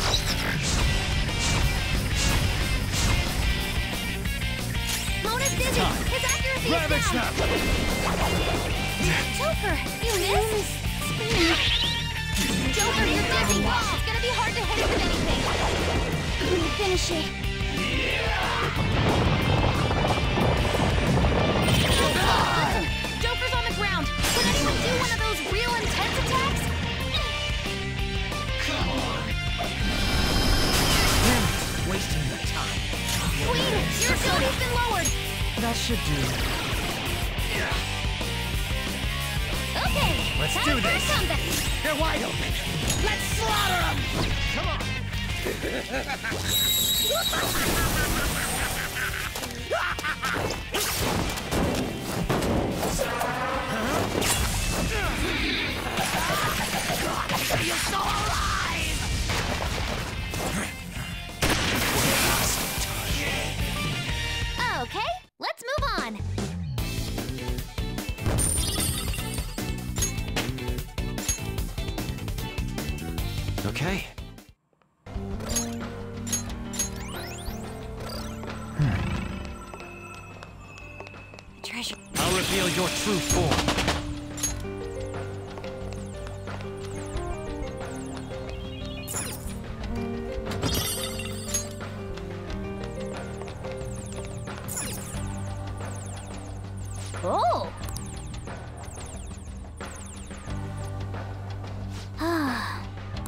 Speaker 2: Mona's dizzy! His accuracy
Speaker 12: Ravage
Speaker 2: is down! Joker, you missed? Joker, you're dizzy! It's gonna be hard to hit it with anything! Finish it! Listen, Joker's on the ground! Can anyone do one of those real intense attacks?
Speaker 12: Come on. Damn it, wasting the time.
Speaker 2: Queen, your ability's been lowered!
Speaker 12: That should do.
Speaker 2: Okay,
Speaker 12: Let's
Speaker 2: time
Speaker 12: do
Speaker 2: for
Speaker 12: this.
Speaker 2: a comeback.
Speaker 12: They're wide open. Let's slaughter them. Come on. You're so alive.
Speaker 2: Okay, let's move on.
Speaker 5: Okay.
Speaker 2: Treasure.
Speaker 12: I'll reveal your true form.
Speaker 2: Oh! Ah.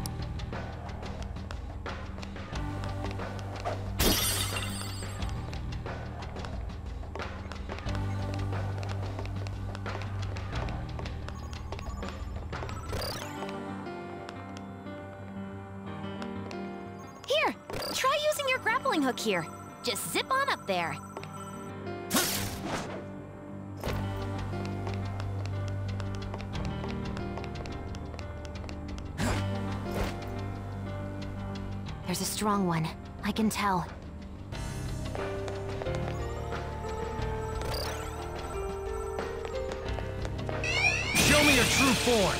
Speaker 2: Here, try using your grappling hook here. Just zip on up there. There's a strong one. I can tell.
Speaker 12: Show me your true form.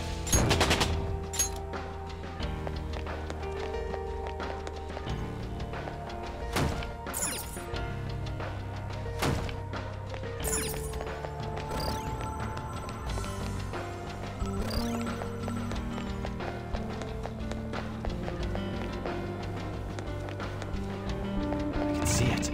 Speaker 5: See it.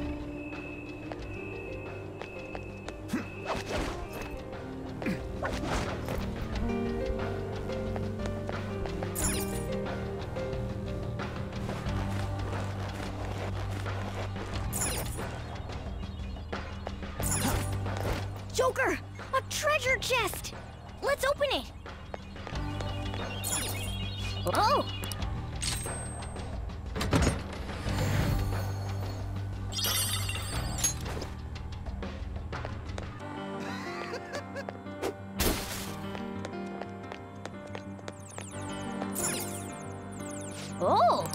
Speaker 2: Joker! A treasure chest! Let's open it! Oh! Oh!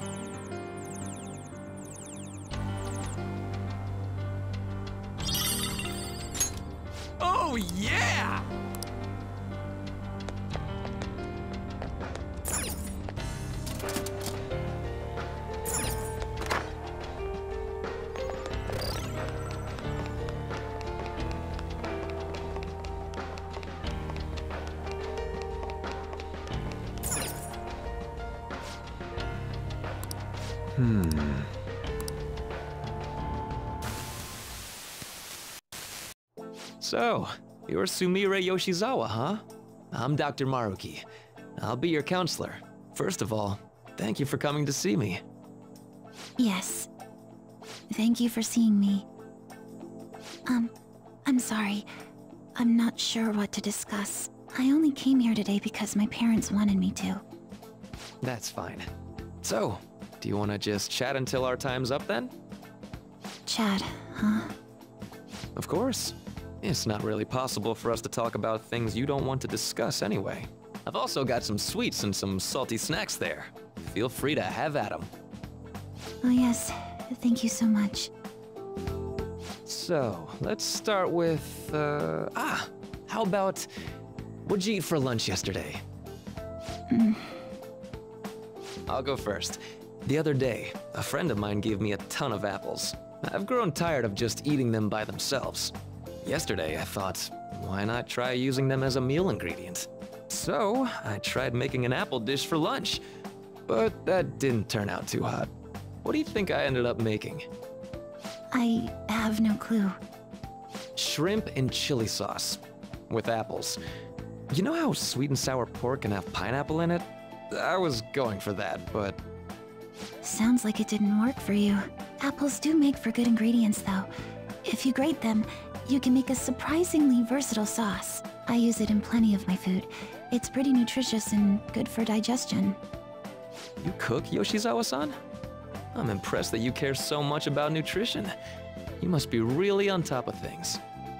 Speaker 12: Oh, yeah!
Speaker 5: Hmm. So, you're Sumire Yoshizawa, huh? I'm Doctor Maruki. I'll be your counselor. First of all, thank you for coming to see me.
Speaker 2: Yes. Thank you for seeing me. Um, I'm sorry. I'm not sure what to discuss. I only came here today because my parents wanted me to.
Speaker 5: That's fine. So, do you want to just chat until our time's up then?
Speaker 2: Chat, huh?
Speaker 5: Of course. It's not really possible for us to talk about things you don't want to discuss anyway. I've also got some sweets and some salty snacks there. Feel free to have at them.
Speaker 2: Oh yes, thank you so much.
Speaker 5: So, let's start with, uh, ah, how about, what'd you eat for lunch yesterday?
Speaker 2: Mm.
Speaker 5: I'll go first. The other day, a friend of mine gave me a ton of apples. I've grown tired of just eating them by themselves. Yesterday, I thought, why not try using them as a meal ingredient? So, I tried making an apple dish for lunch. But that didn't turn out too hot. What do you think I ended up making?
Speaker 2: I have no clue.
Speaker 5: Shrimp and chili sauce. With apples. You know how sweet and sour pork can have pineapple in it? I was going for that, but...
Speaker 2: Sounds like it didn't work for you. Apples do make for good ingredients, though. If you grate them, you can make a surprisingly versatile sauce. I use it in plenty of my food. It's pretty nutritious and good for digestion.
Speaker 5: You cook, Yoshizawa-san? I'm impressed that you care so much about nutrition. You must be really on top of things.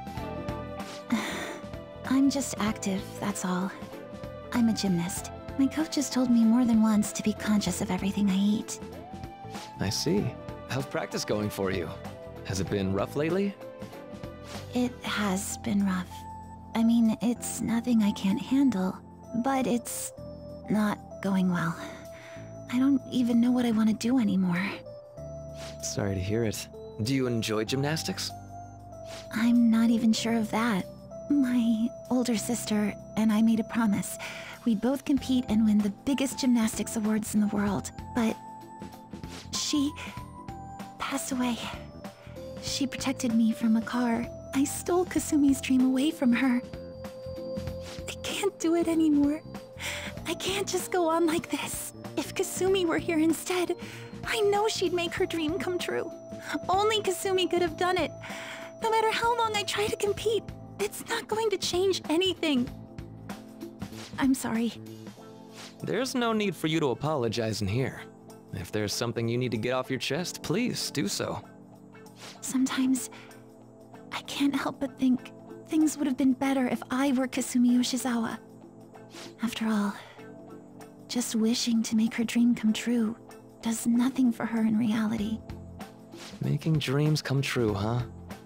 Speaker 2: I'm just active, that's all. I'm a gymnast. My coach has told me more than once to be conscious of everything I eat.
Speaker 5: I see. How's practice going for you? Has it been rough lately?
Speaker 2: It has been rough. I mean, it's nothing I can't handle, but it's not going well. I don't even know what I want to do anymore.
Speaker 5: Sorry to hear it. Do you enjoy gymnastics?
Speaker 2: I'm not even sure of that. My older sister and I made a promise. We'd both compete and win the biggest gymnastics awards in the world. But she passed away. She protected me from a car. I stole Kasumi's dream away from her. I can't do it anymore. I can't just go on like this. If Kasumi were here instead, I know she'd make her dream come true. Only Kasumi could have done it. No matter how long I try to compete, it's not going to change anything. I'm sorry.
Speaker 5: There's no need for you to apologize in here. If there's something you need to get off your chest, please do so.
Speaker 2: Sometimes, I can't help but think things would have been better if I were Kasumi Yoshizawa. After all, just wishing to make her dream come true does nothing for her in reality.
Speaker 5: Making dreams come true, huh?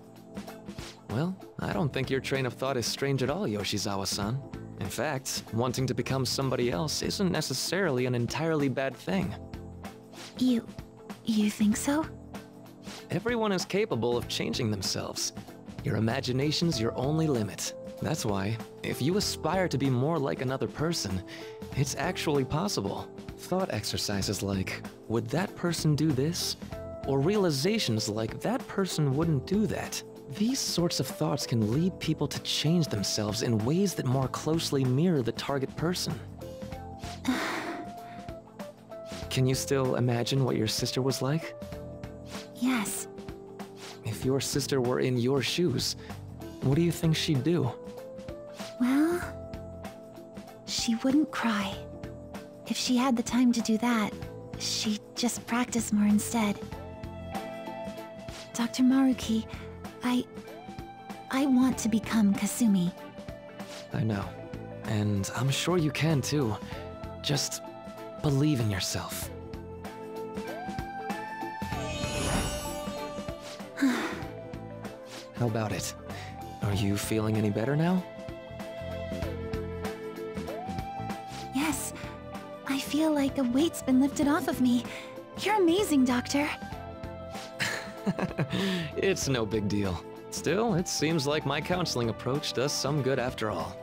Speaker 5: Well, I don't think your train of thought is strange at all, Yoshizawa-san. In fact, wanting to become somebody else isn't necessarily an entirely bad thing.
Speaker 2: You... you think so?
Speaker 5: Everyone is capable of changing themselves. Your imagination's your only limit. That's why, if you aspire to be more like another person, it's actually possible. Thought exercises like, would that person do this? Or realizations like, that person wouldn't do that. These sorts of thoughts can lead people to change themselves in ways that more closely mirror the target person. Can you still imagine what your sister was like?
Speaker 2: Yes.
Speaker 5: If your sister were in your shoes, what do you think she'd do?
Speaker 2: Well, she wouldn't cry. If she had the time to do that, she'd just practice more instead. Doctor Maruki, I... I want to become Kasumi.
Speaker 5: I know. And I'm sure you can too. Just believe in yourself. How about it? Are you feeling any better now?
Speaker 2: Yes. I feel like a weight's been lifted off of me. You're amazing, Doctor.
Speaker 5: It's no big deal. Still, it seems like my counseling approach does some good after all.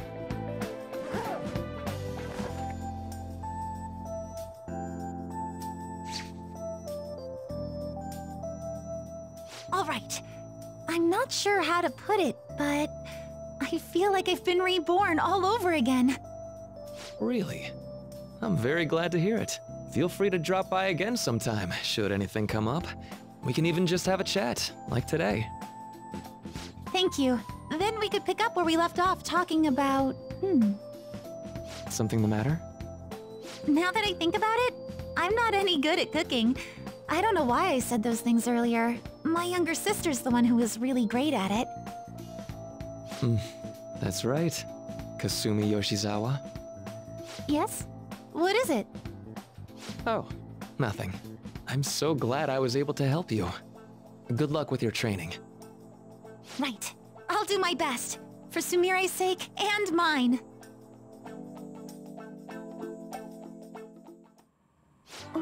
Speaker 2: All right. I'm not sure how to put it, but I feel like I've been reborn all over again.
Speaker 5: Really? I'm very glad to hear it. Feel free to drop by again sometime, should anything come up. We can even just have a chat, like today.
Speaker 2: Thank you. Then we could pick up where we left off talking about... Hmm.
Speaker 5: Something the matter?
Speaker 2: Now that I think about it, I'm not any good at cooking. I don't know why I said those things earlier. My younger sister's the one who was really great at it.
Speaker 5: Hmm. That's right. Kasumi Yoshizawa.
Speaker 2: Yes? What is it?
Speaker 5: Oh, nothing. I'm so glad I was able to help you. Good luck with your training.
Speaker 2: Right. I'll do my best. For Sumire's sake and mine.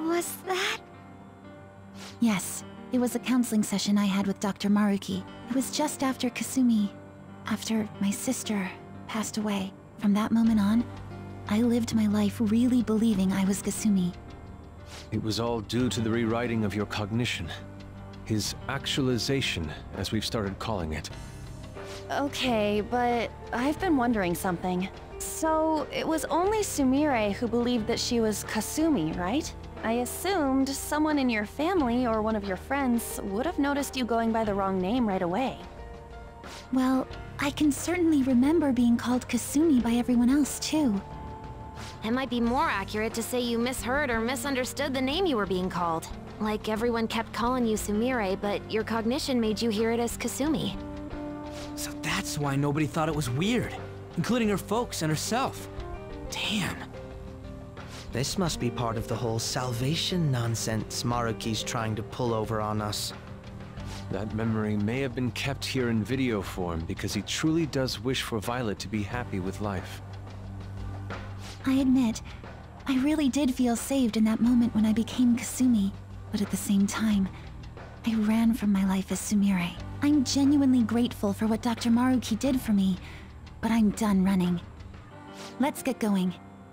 Speaker 2: Was that... Yes, it was a counseling session I had with Doctor Maruki. It was just after Kasumi... after my sister passed away. From that moment on, I lived my life really believing I was Kasumi.
Speaker 3: It was all due to the rewriting of your cognition. His actualization, as we've started calling it.
Speaker 4: Okay, but I've been wondering something. So, it was only Sumire who believed that she was Kasumi, right? I assumed someone in your family or one of your friends would have noticed you going by the wrong name right away.
Speaker 2: Well, I can certainly remember being called Kasumi by everyone else, too.
Speaker 9: It might be more accurate to say you misheard or misunderstood the name you were being called. Like everyone kept calling you Sumire, but your cognition made you hear it as Kasumi.
Speaker 11: So that's why nobody thought it was weird, including her folks and herself. Damn.
Speaker 1: This must be part of the whole salvation nonsense Maruki's trying to pull over on us.
Speaker 3: That memory may have been kept here in video form because he truly does wish for Violet to be happy with life.
Speaker 2: I admit, I really did feel saved in that moment when I became Kasumi, but at the same time, I ran from my life as Sumire. I'm genuinely grateful for what Doctor Maruki did for me, but I'm done running. Let's get going.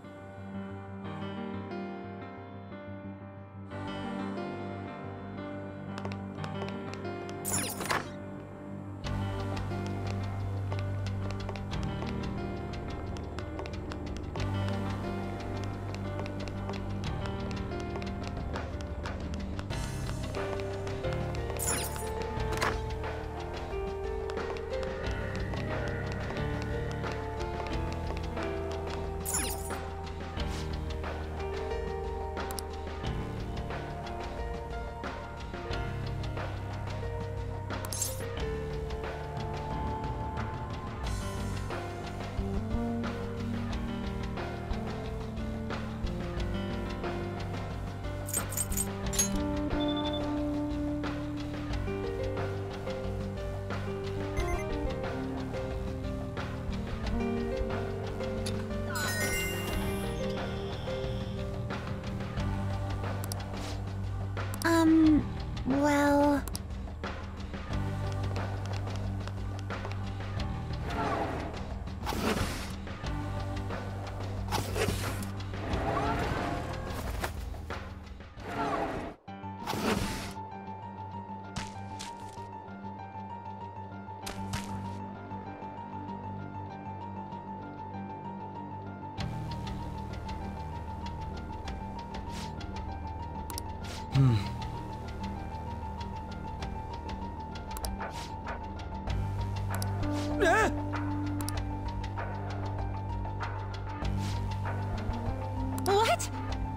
Speaker 2: Um, well...
Speaker 3: Hmm.
Speaker 11: Ah!
Speaker 2: What?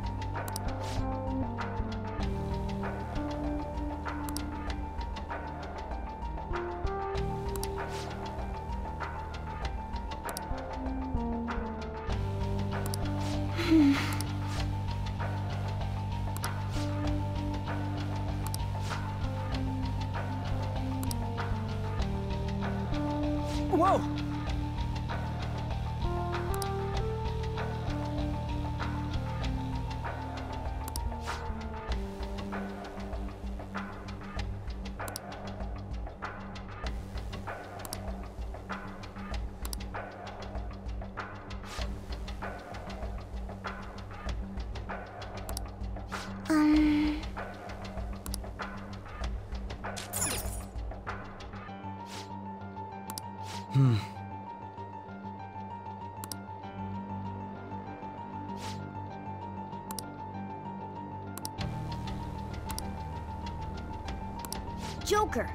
Speaker 11: Whoa!
Speaker 2: Um...
Speaker 3: Hmm.
Speaker 9: Joker!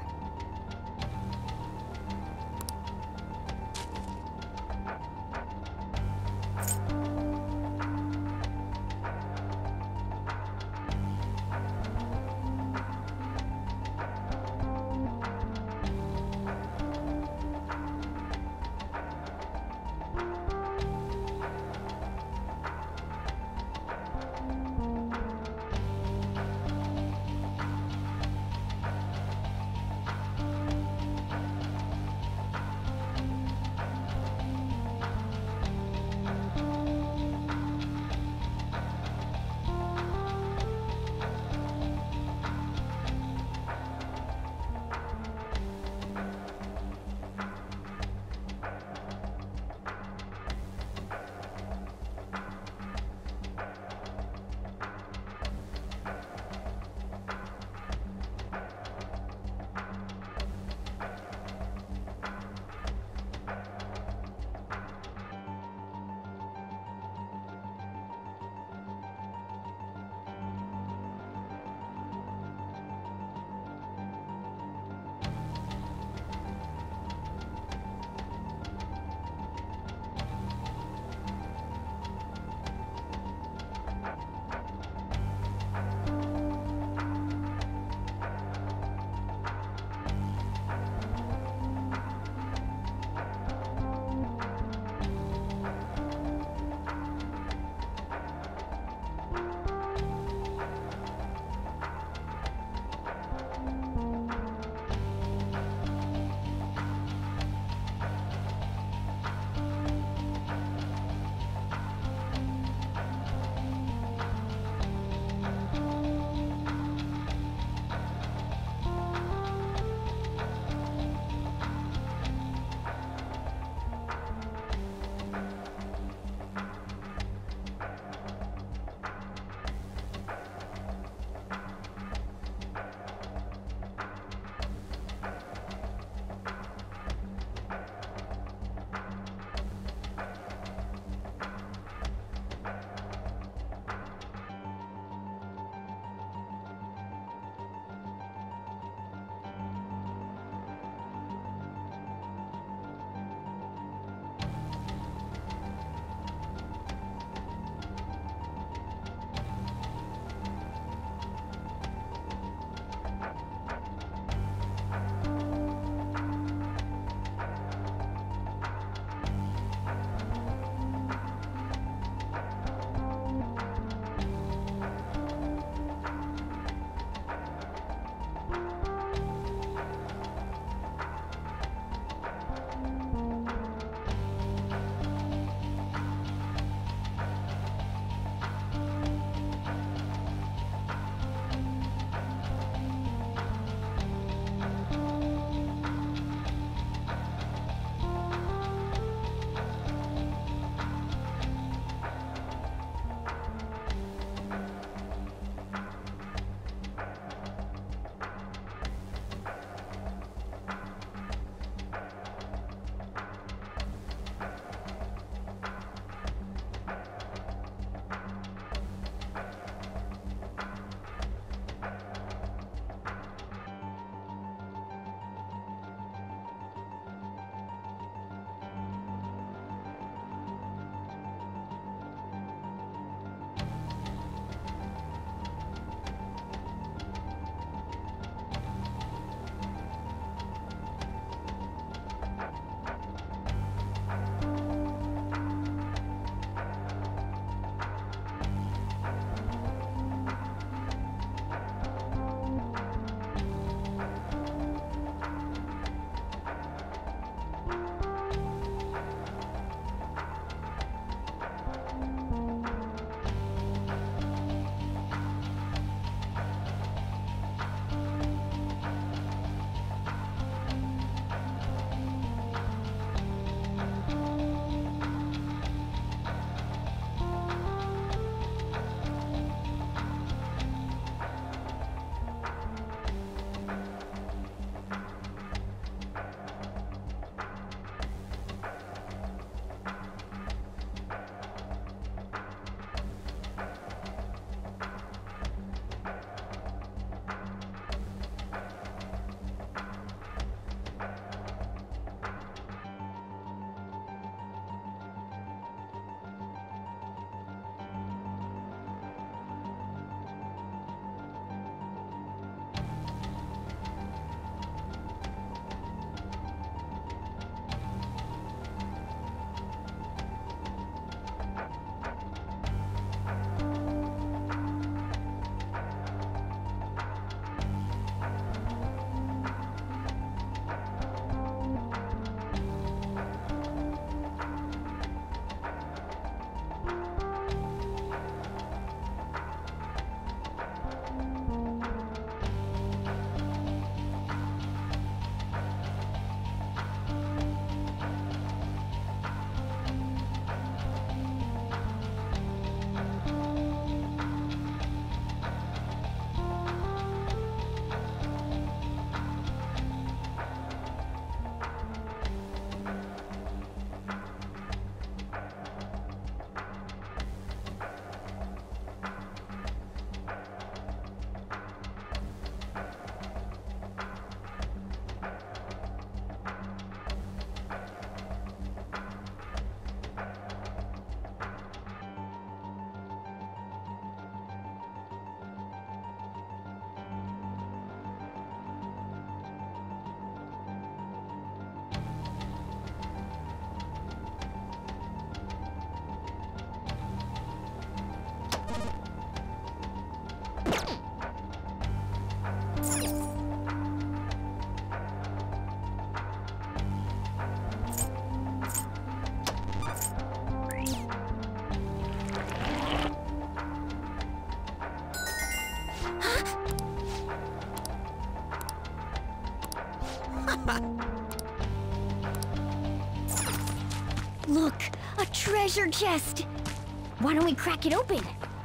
Speaker 2: Look, a treasure chest! Why don't we crack it open?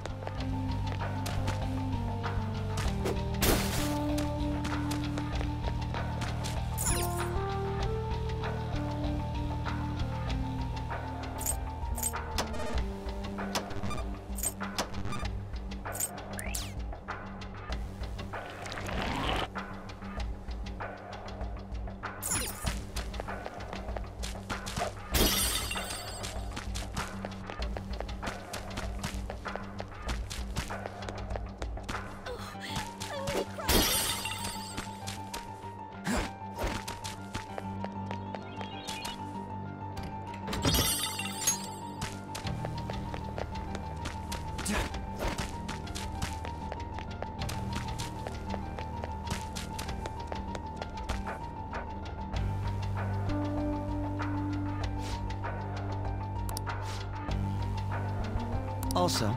Speaker 1: Also,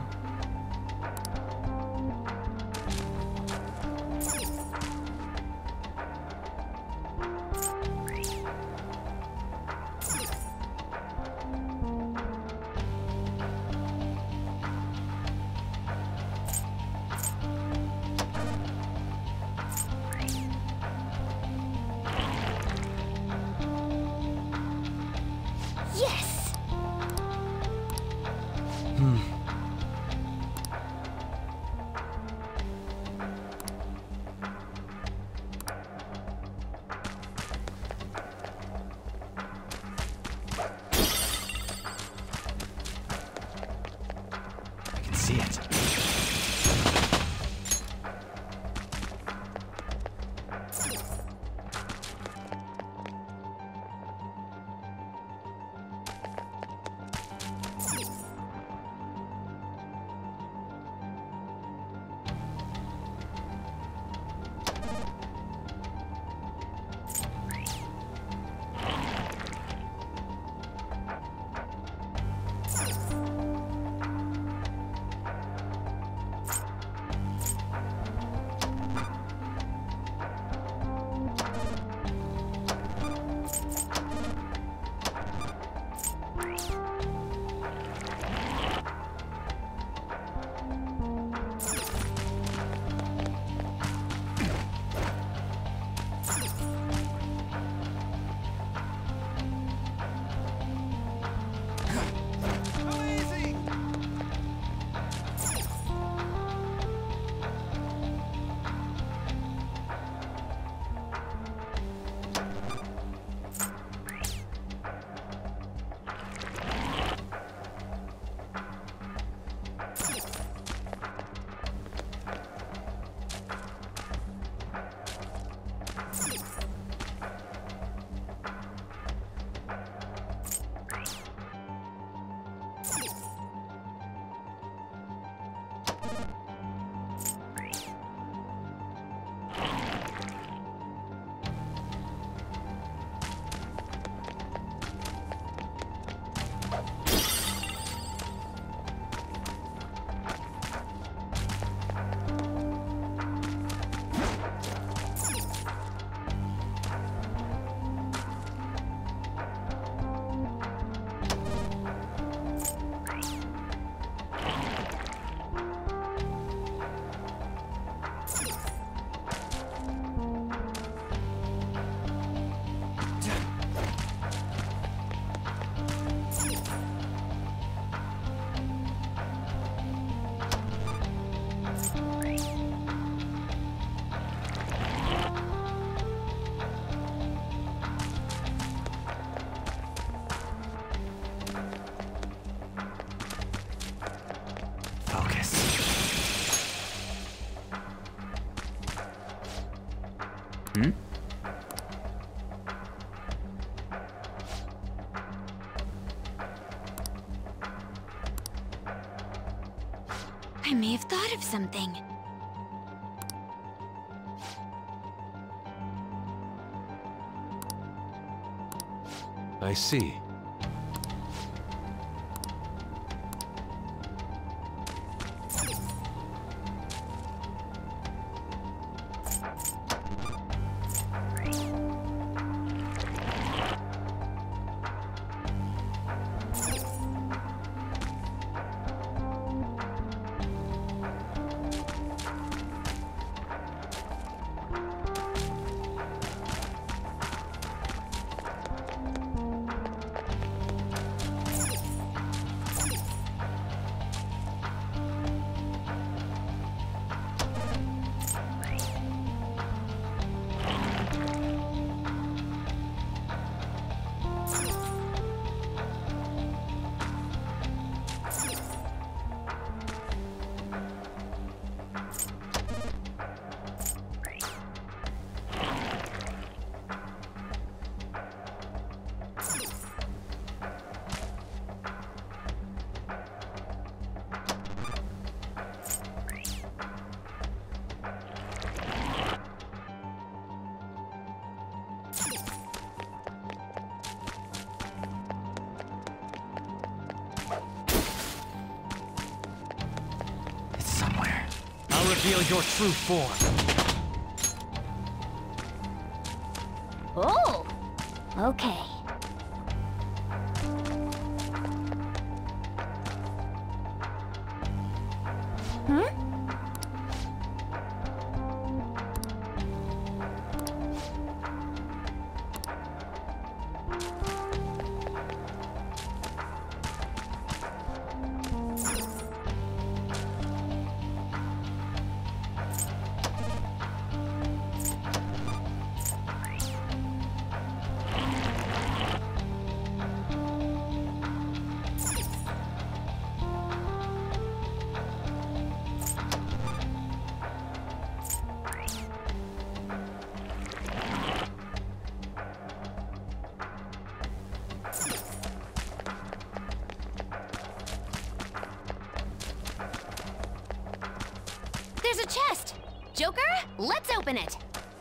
Speaker 2: Yes!
Speaker 1: hmm.
Speaker 11: I can see it. Hmm?
Speaker 2: I may have thought of something.
Speaker 3: I see.
Speaker 11: reveal your true form.
Speaker 9: Oh! Okay. Hmm? There's a chest! Joker, let's open it!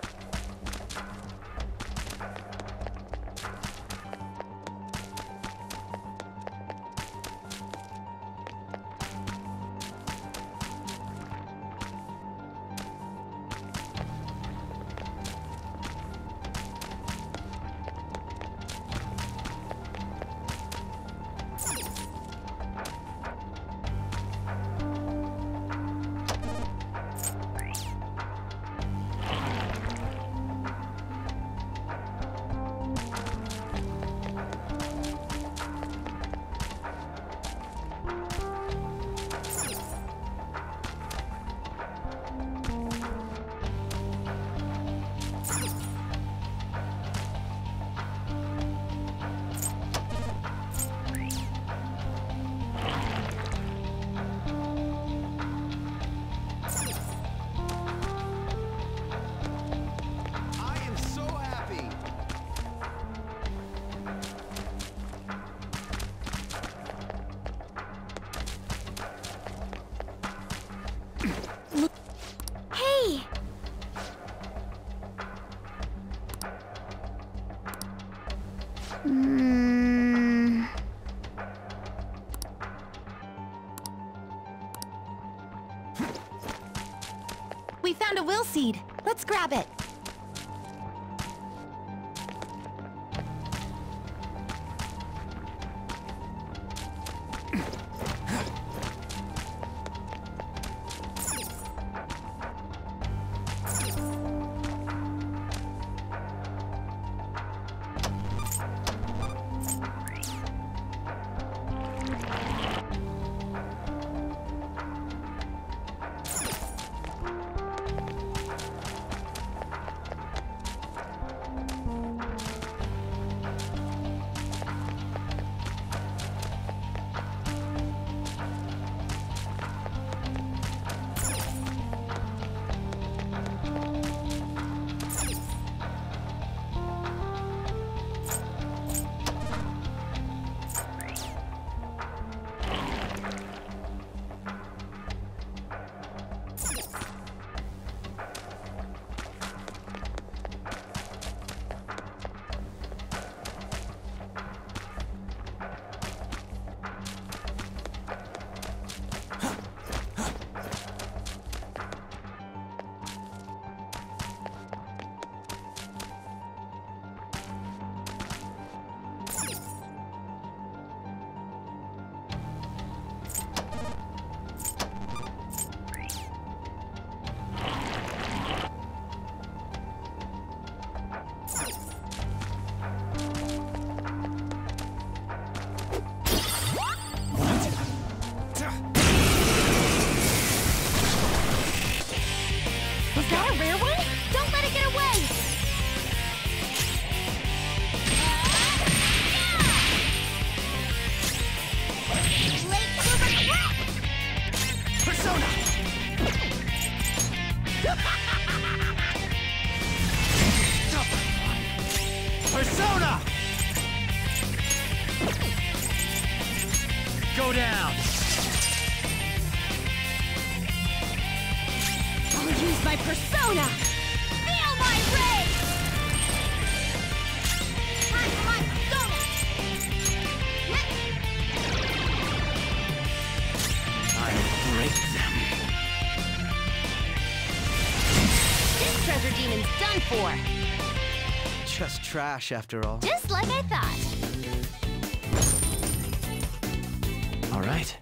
Speaker 9: Hmm.
Speaker 2: We found a will seed. Let's grab it.
Speaker 9: Is that a rare one? Don't let it get away! Late bloomer crap!
Speaker 12: Persona! Persona! Go down!
Speaker 9: I'll use my persona! Feel my rage! Time for my persona!
Speaker 12: I break them.
Speaker 9: demon's done for.
Speaker 1: Just trash, after all.
Speaker 9: Just like I thought.
Speaker 11: All right.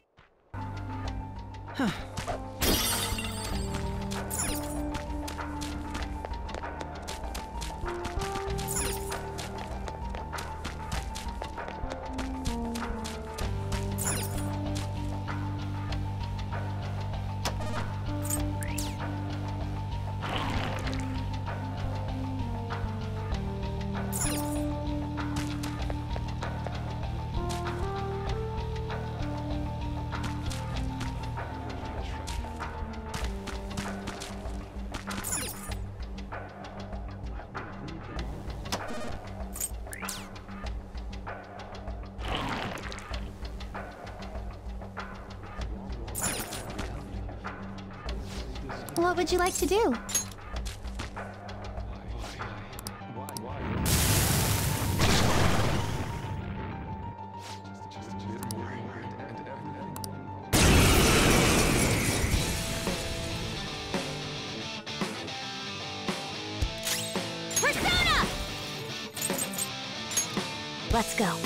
Speaker 1: Huh.
Speaker 2: What would you like to do?
Speaker 9: Persona! Let's go.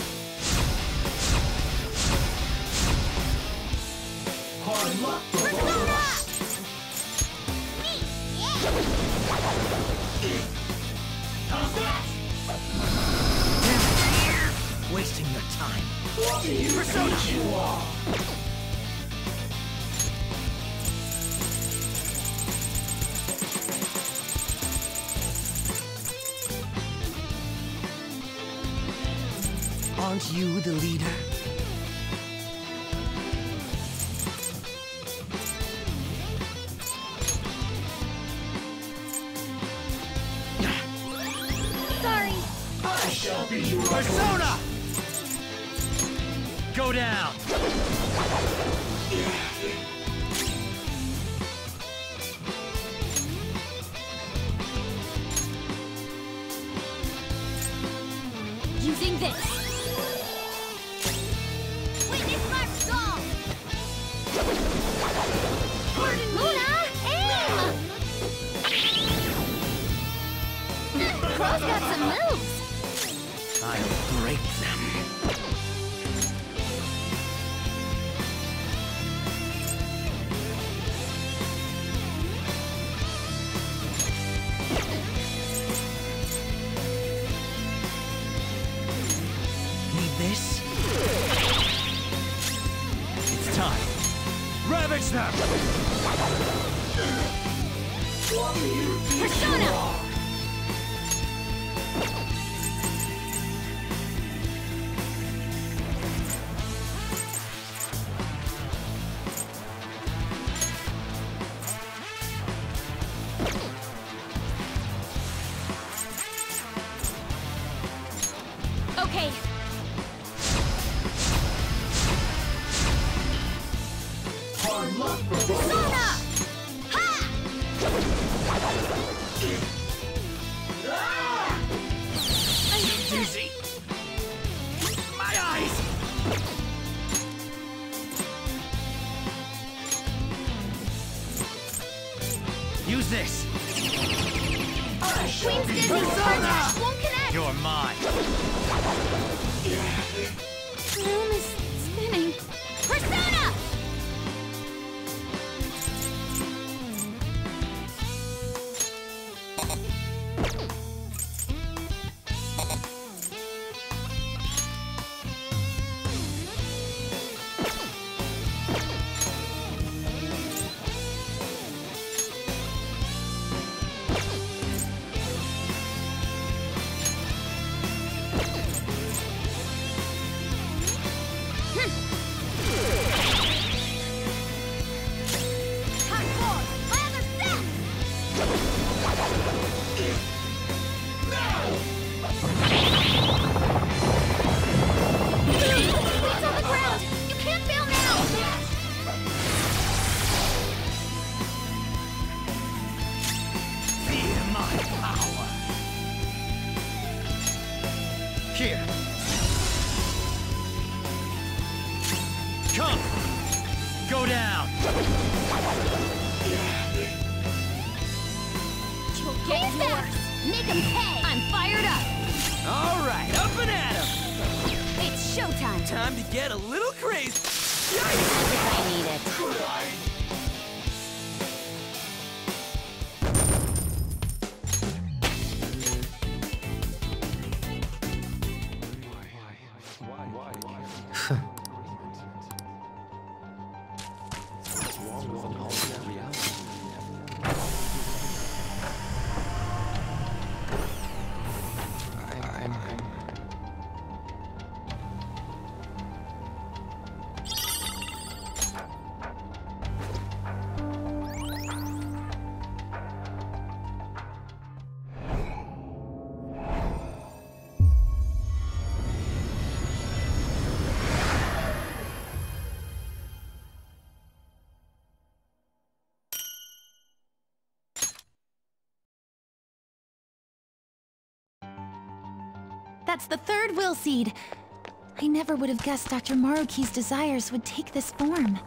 Speaker 9: Persona!
Speaker 12: Wasting your time. What do you Persona! Think you are?
Speaker 1: Aren't you the leader?
Speaker 2: Sorry.
Speaker 12: I shall be your
Speaker 11: Persona! Go down!
Speaker 9: Using this. Witness my resolve! Luna, aim! Crow's got some moves.
Speaker 11: I'll break them.
Speaker 1: This?
Speaker 11: It's time. Ravage them!
Speaker 9: Persona! Okay. Persona! Ha!
Speaker 11: Dizzy. My eyes! Use this.
Speaker 9: Queen's dizzy. Persona! Won't connect.
Speaker 11: You're mine.
Speaker 2: Room is spinning.
Speaker 9: Persona! get yours! Make him pay! I'm fired up!
Speaker 11: All right, up and at him!
Speaker 9: It's showtime!
Speaker 11: Time to get a little crazy!
Speaker 9: As if I need it.
Speaker 2: That's the third will seed. I never would have guessed Doctor Maruki's desires would take this form.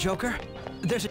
Speaker 11: Joker? There's a...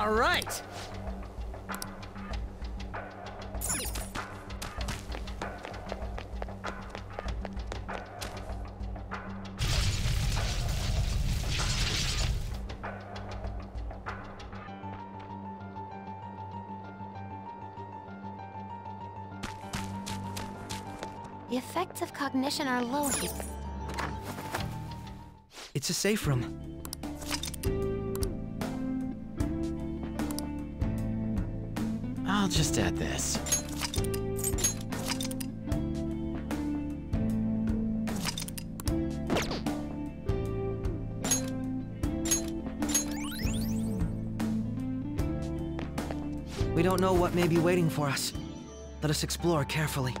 Speaker 11: All right.
Speaker 9: The effects of cognition are low here.
Speaker 1: It's a safe room.
Speaker 13: I'll just add this.
Speaker 1: We don't know what may be waiting for us. Let us explore carefully.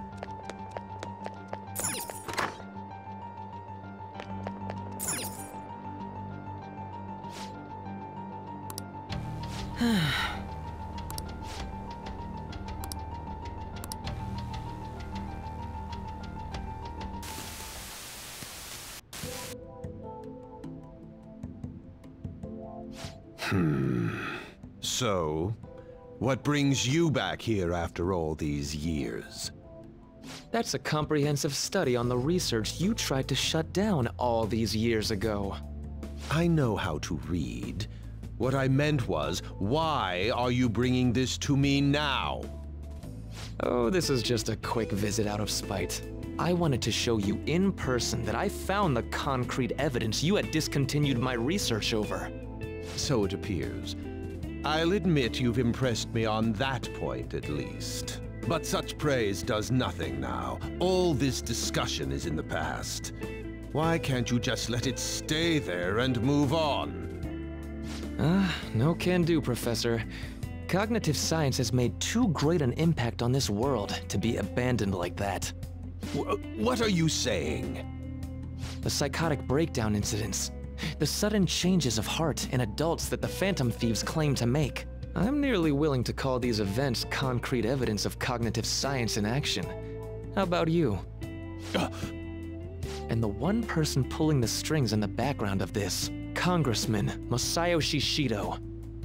Speaker 7: Hmm. So, what brings you back here after all these years?
Speaker 5: That's a comprehensive study on the research you tried to shut down all these years ago.
Speaker 7: I know how to read. What I meant was, why are you bringing this to me now?
Speaker 5: Oh, this is just a quick visit out of spite. I wanted to show you in person that I found the concrete evidence you had discontinued my research over.
Speaker 7: So it appears. I'll admit you've impressed me on that point, at least. But such praise does nothing now. All this discussion is in the past. Why can't you just let it stay there and move on?
Speaker 5: Ah, uh, no can do, Professor. Cognitive science has made too great an impact on this world to be abandoned like that.
Speaker 7: W- what are you saying?
Speaker 5: The psychotic breakdown incidents. The sudden changes of heart in adults that the Phantom Thieves claim to make. I'm nearly willing to call these events concrete evidence of cognitive science in action. How about you? Uh. And the one person pulling the strings in the background of this, Congressman Masayoshi Shido.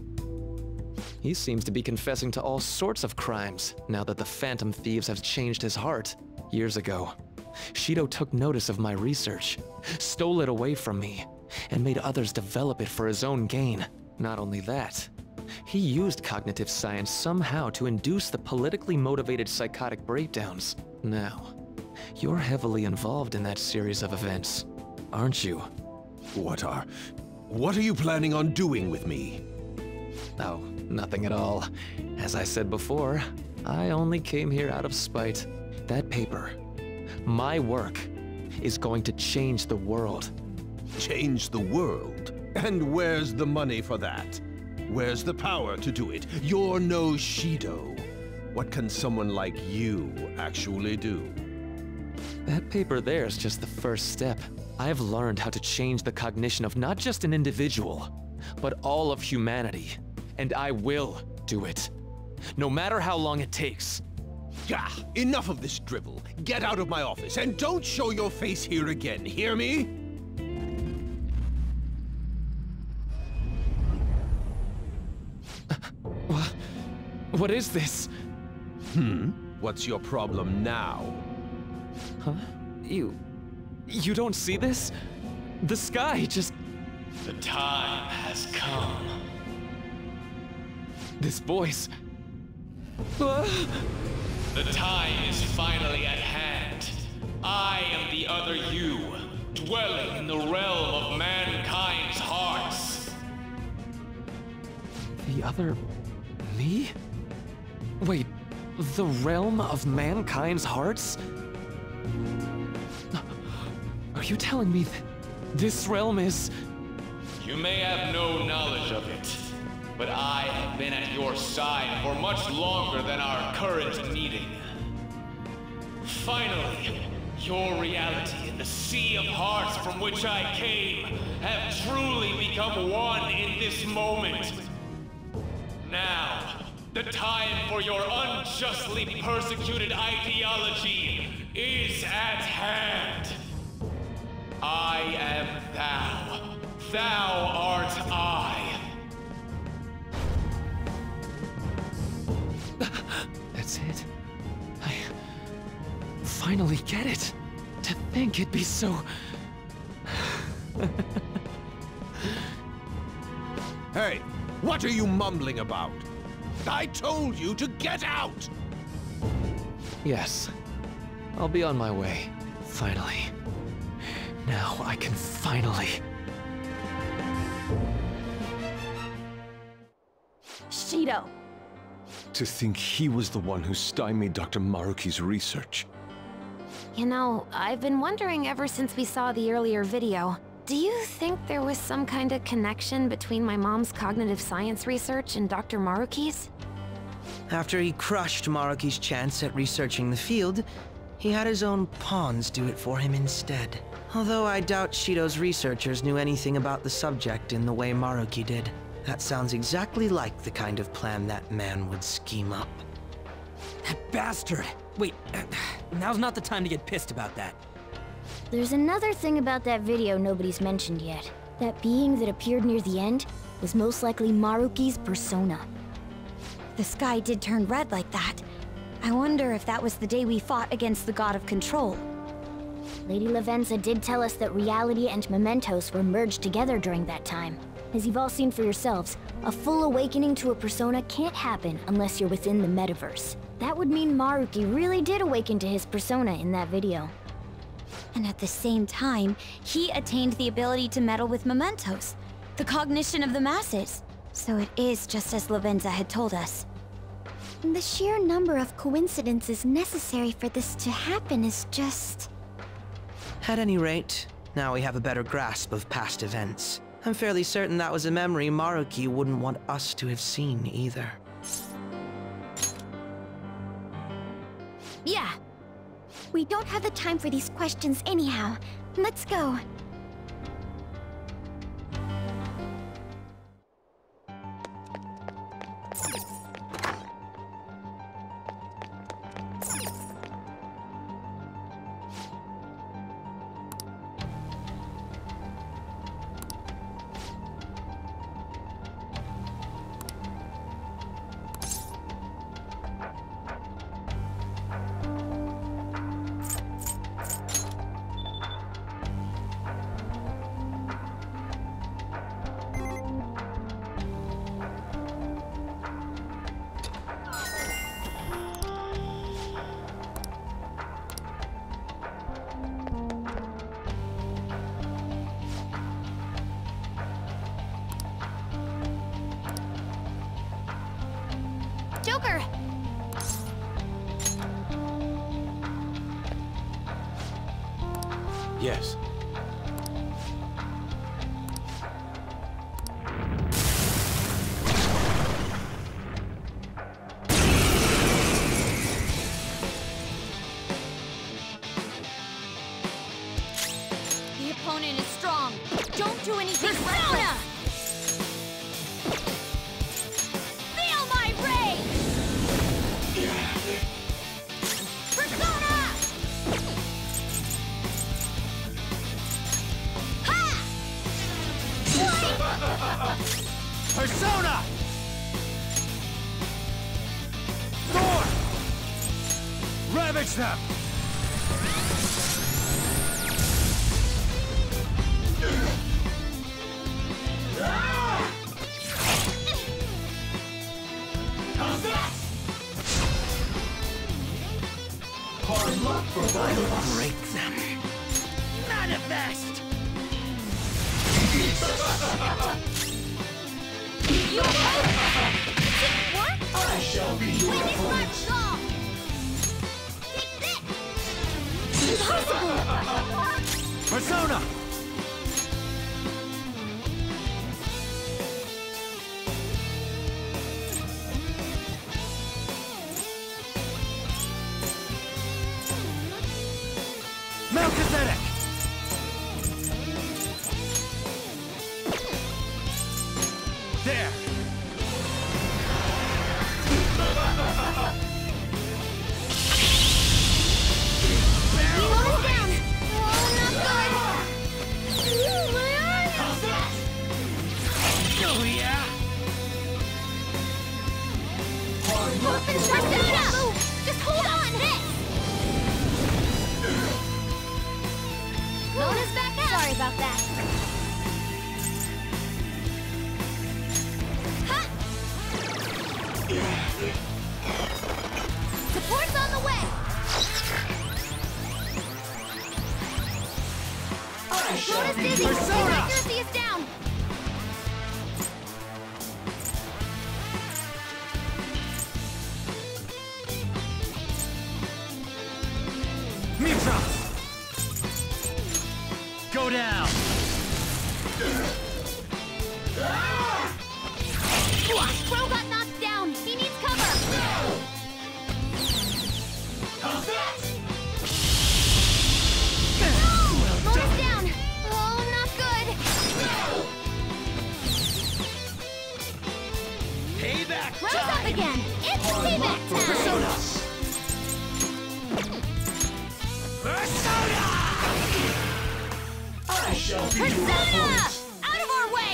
Speaker 5: He seems to be confessing to all sorts of crimes now that the Phantom Thieves have changed his heart. Years ago, Shido took notice of my research, stole it away from me, and made others develop it for his own gain. Not only that, he used cognitive science somehow to induce the politically motivated psychotic breakdowns. Now, you're heavily involved in that series of events, aren't you?
Speaker 7: What are... what are you planning on doing with me?
Speaker 5: Oh, nothing at all. As I said before, I only came here out of spite. That paper, my work, is going to change the world.
Speaker 7: Change the world? And where's the money for that? Where's the power to do it? You're no Shido. What can someone like you actually do?
Speaker 5: That paper there is just the first step. I've learned how to change the cognition of not just an individual, but all of humanity. And I will do it. No matter how long it takes.
Speaker 7: Gah! Enough of this dribble. Get out of my office and don't show your face here again, hear me?
Speaker 5: What? What is this?
Speaker 7: Hmm? What's your problem now?
Speaker 5: Huh? You... you don't see this? The sky just...
Speaker 14: The time has come.
Speaker 5: This voice...
Speaker 14: The time is finally at hand. I am the other you, dwelling in the realm of mankind's hearts.
Speaker 5: The other... me? Wait, the realm of mankind's hearts? Are you telling me that this realm is...
Speaker 14: You may have no knowledge of it, but I have been at your side for much longer than our current meeting. Finally, your reality and the sea of hearts from which I came have truly become one in this moment. Now, the time for your unjustly persecuted ideology is at hand. I am thou. Thou art I.
Speaker 5: That's it. I finally get it. To think it'd be so...
Speaker 7: Hey, what are you mumbling about? I told you to get out!
Speaker 5: Yes. I'll be on my way. Finally. Now I can finally...
Speaker 4: Shido.
Speaker 3: To think he was the one who stymied Doctor Maruki's research.
Speaker 9: You know, I've been wondering ever since we saw the earlier video. Do you think there was some kind of connection between my mom's cognitive science research and Doctor Maruki's?
Speaker 1: After he crushed Maruki's chance at researching the field, he had his own pawns do it for him instead. Although I doubt Shido's researchers knew anything about the subject in the way Maruki did. That sounds exactly like the kind of plan that man would scheme up.
Speaker 11: That bastard! Wait, now's not the time to get pissed about that.
Speaker 2: There's another thing about that video nobody's mentioned yet. That being that appeared near the end was most likely Maruki's persona. The sky did turn red like that. I wonder if that was the day we fought against the God of Control. Lady Lavenza did tell us that reality and mementos were merged together during that time. As you've all seen for yourselves, a full awakening to a persona can't happen unless you're within the metaverse. That would mean Maruki really did awaken to his persona in that video. And at the same time, he attained the ability to meddle with mementos, the cognition of the masses. So it is just as Lavenza had told us. The sheer number of coincidences necessary for this to happen is just...
Speaker 1: At any rate, now we have a better grasp of past events. I'm fairly certain that was a memory Maruki wouldn't want us to have seen either.
Speaker 2: Yeah. We don't have the time for these questions anyhow. Let's go. Joker!
Speaker 3: Yes.
Speaker 2: The opponent is strong. Don't do anything Persona! Feel my rage! Persona! Ha!
Speaker 12: Persona! Thor! Ravage them!
Speaker 1: Hard luck for violence.
Speaker 12: Break them. Manifest!
Speaker 2: You what?
Speaker 1: I shall be your
Speaker 2: Witness my
Speaker 1: opponent.
Speaker 2: jaw! Take this! Impossible!
Speaker 12: Persona! Melchizedek! There!
Speaker 2: You want us down! Oh, not good! Ooh, my eyes!
Speaker 12: How's that? Oh, yeah!
Speaker 1: Hard luck for
Speaker 2: Persona!
Speaker 1: violence.
Speaker 2: about that. Ha! Support's on the way! Bonus dizzy! His accuracy is down!
Speaker 11: Mitras! Go down!
Speaker 2: Bro got knocked down! He needs cover! How's that? Bonus down! Oh, not good!
Speaker 12: Payback
Speaker 2: Rose
Speaker 12: time!
Speaker 2: up again! It's payback time!
Speaker 12: Persona! Persona! I shall be your
Speaker 2: Persona!
Speaker 12: opponent.
Speaker 2: Out of our way!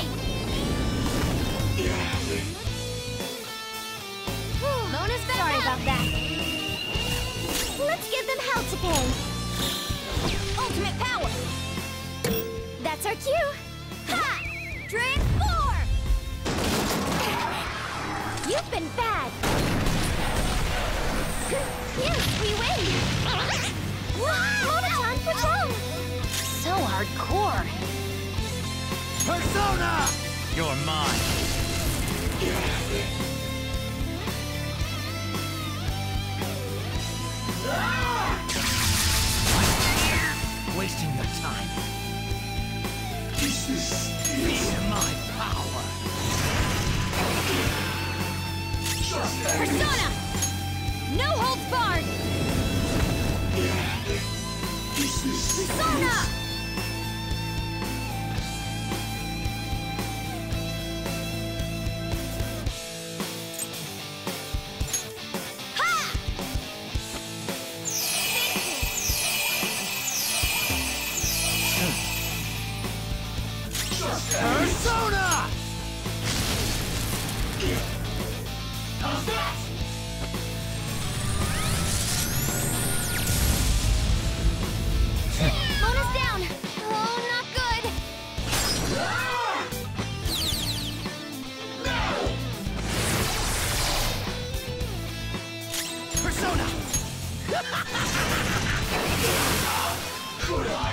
Speaker 2: Bonus back Sorry about that. Let's give them hell to pay. Ultimate power! That's our cue! Ha! Transform! You've been bad! Yes, we win! Monoton Patrol!
Speaker 4: So hardcore.
Speaker 11: Persona! You're mine. Wasting your time.
Speaker 12: Is this
Speaker 11: Feel my power.
Speaker 12: just
Speaker 2: Persona! No holds barred!
Speaker 12: Is this
Speaker 2: Persona! Ha!
Speaker 11: Persona!
Speaker 12: How's that?
Speaker 2: Bonus down! Oh, not good!
Speaker 11: Persona!
Speaker 12: Could I?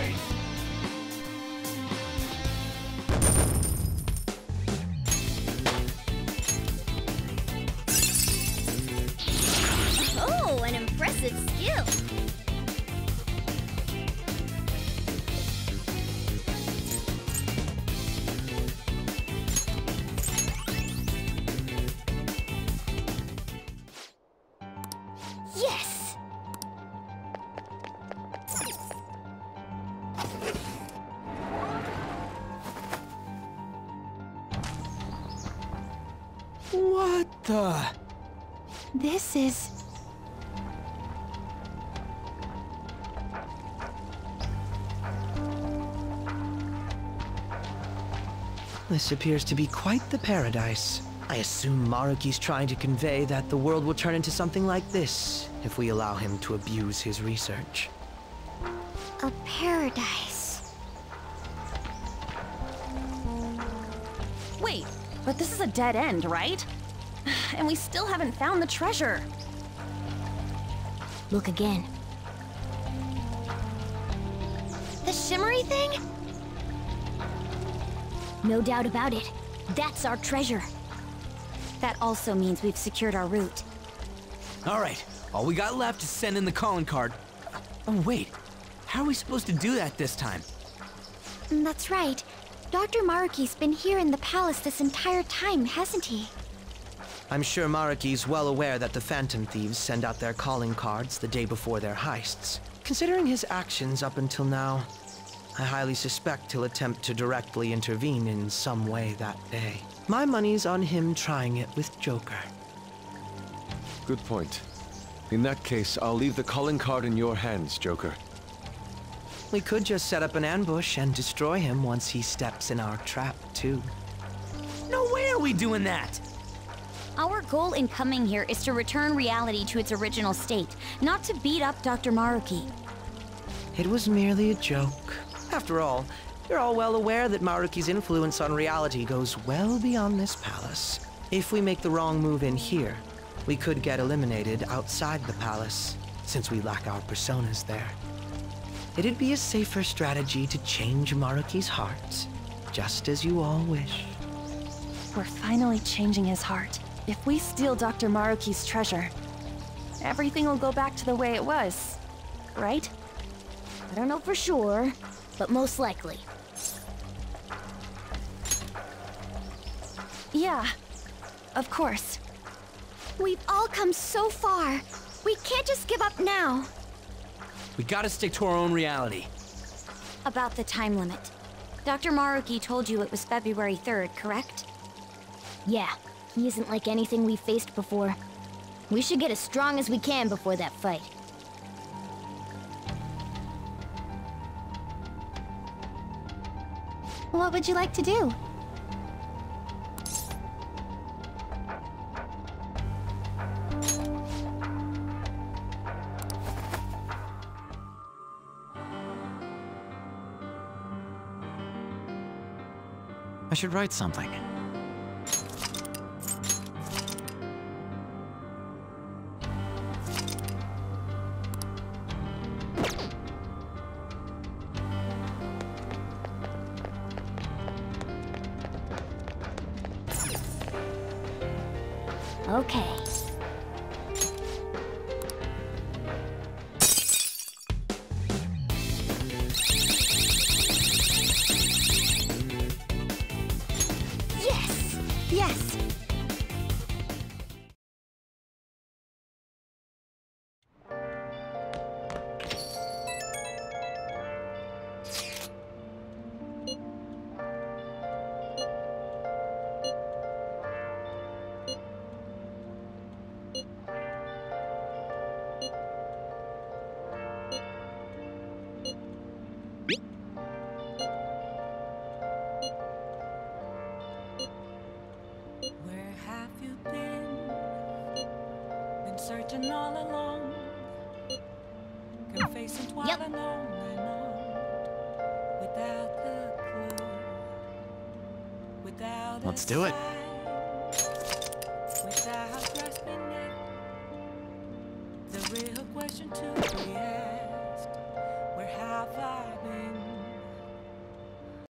Speaker 2: Oh, an impressive skill! Yes!
Speaker 11: What the?
Speaker 8: This is...
Speaker 1: This appears to be quite the paradise. I assume Maruki's trying to convey that the world will turn into something like this if we allow him to abuse his research.
Speaker 2: A paradise.
Speaker 4: Wait, but this is a dead end, right? And we still haven't found the treasure.
Speaker 2: Look again. The shimmery thing? No doubt about it. That's our treasure. That also means we've secured our route.
Speaker 11: All right, all we got left is send in the calling card. Oh, wait. How are we supposed to do that this time?
Speaker 2: That's right. Doctor Maruki's been here in the palace this entire time, hasn't he?
Speaker 1: I'm sure Maruki's well aware that the Phantom Thieves send out their calling cards the day before their heists. Considering his actions up until now, I highly suspect he'll attempt to directly intervene in some way that day. My money's on him trying it with Joker.
Speaker 3: Good point. In that case, I'll leave the calling card in your hands, Joker.
Speaker 1: We could just set up an ambush and destroy him once he steps in our trap, too.
Speaker 11: No way are we doing that!
Speaker 2: Our goal in coming here is to return reality to its original state, not to beat up Doctor Maruki.
Speaker 1: It was merely a joke. After all, You're all well aware that Maruki's influence on reality goes well beyond this palace. If we make the wrong move in here, we could get eliminated outside the palace, since we lack our personas there. It'd be a safer strategy to change Maruki's heart, just as you all wish.
Speaker 4: We're finally changing his heart. If we steal Doctor Maruki's treasure, everything will go back to the way it was, right?
Speaker 2: I don't know for sure, but most likely.
Speaker 4: Yeah, of course.
Speaker 2: We've all come so far. We can't just give up now.
Speaker 11: We gotta stick to our own reality.
Speaker 2: About the time limit. Doctor Maruki told you it was February third, correct? Yeah, he isn't like anything we've faced before. We should get as strong as we can before that fight.
Speaker 8: What would you like to do?
Speaker 13: I should write something.
Speaker 2: Okay. Yes! Yes!
Speaker 15: Where have you been? Been searching all along, confessing while
Speaker 2: Yep.
Speaker 15: alone and on, without a clue, without
Speaker 13: Let's
Speaker 15: a
Speaker 13: do it.
Speaker 15: sign, without grasping it. The real question to be asked: where have I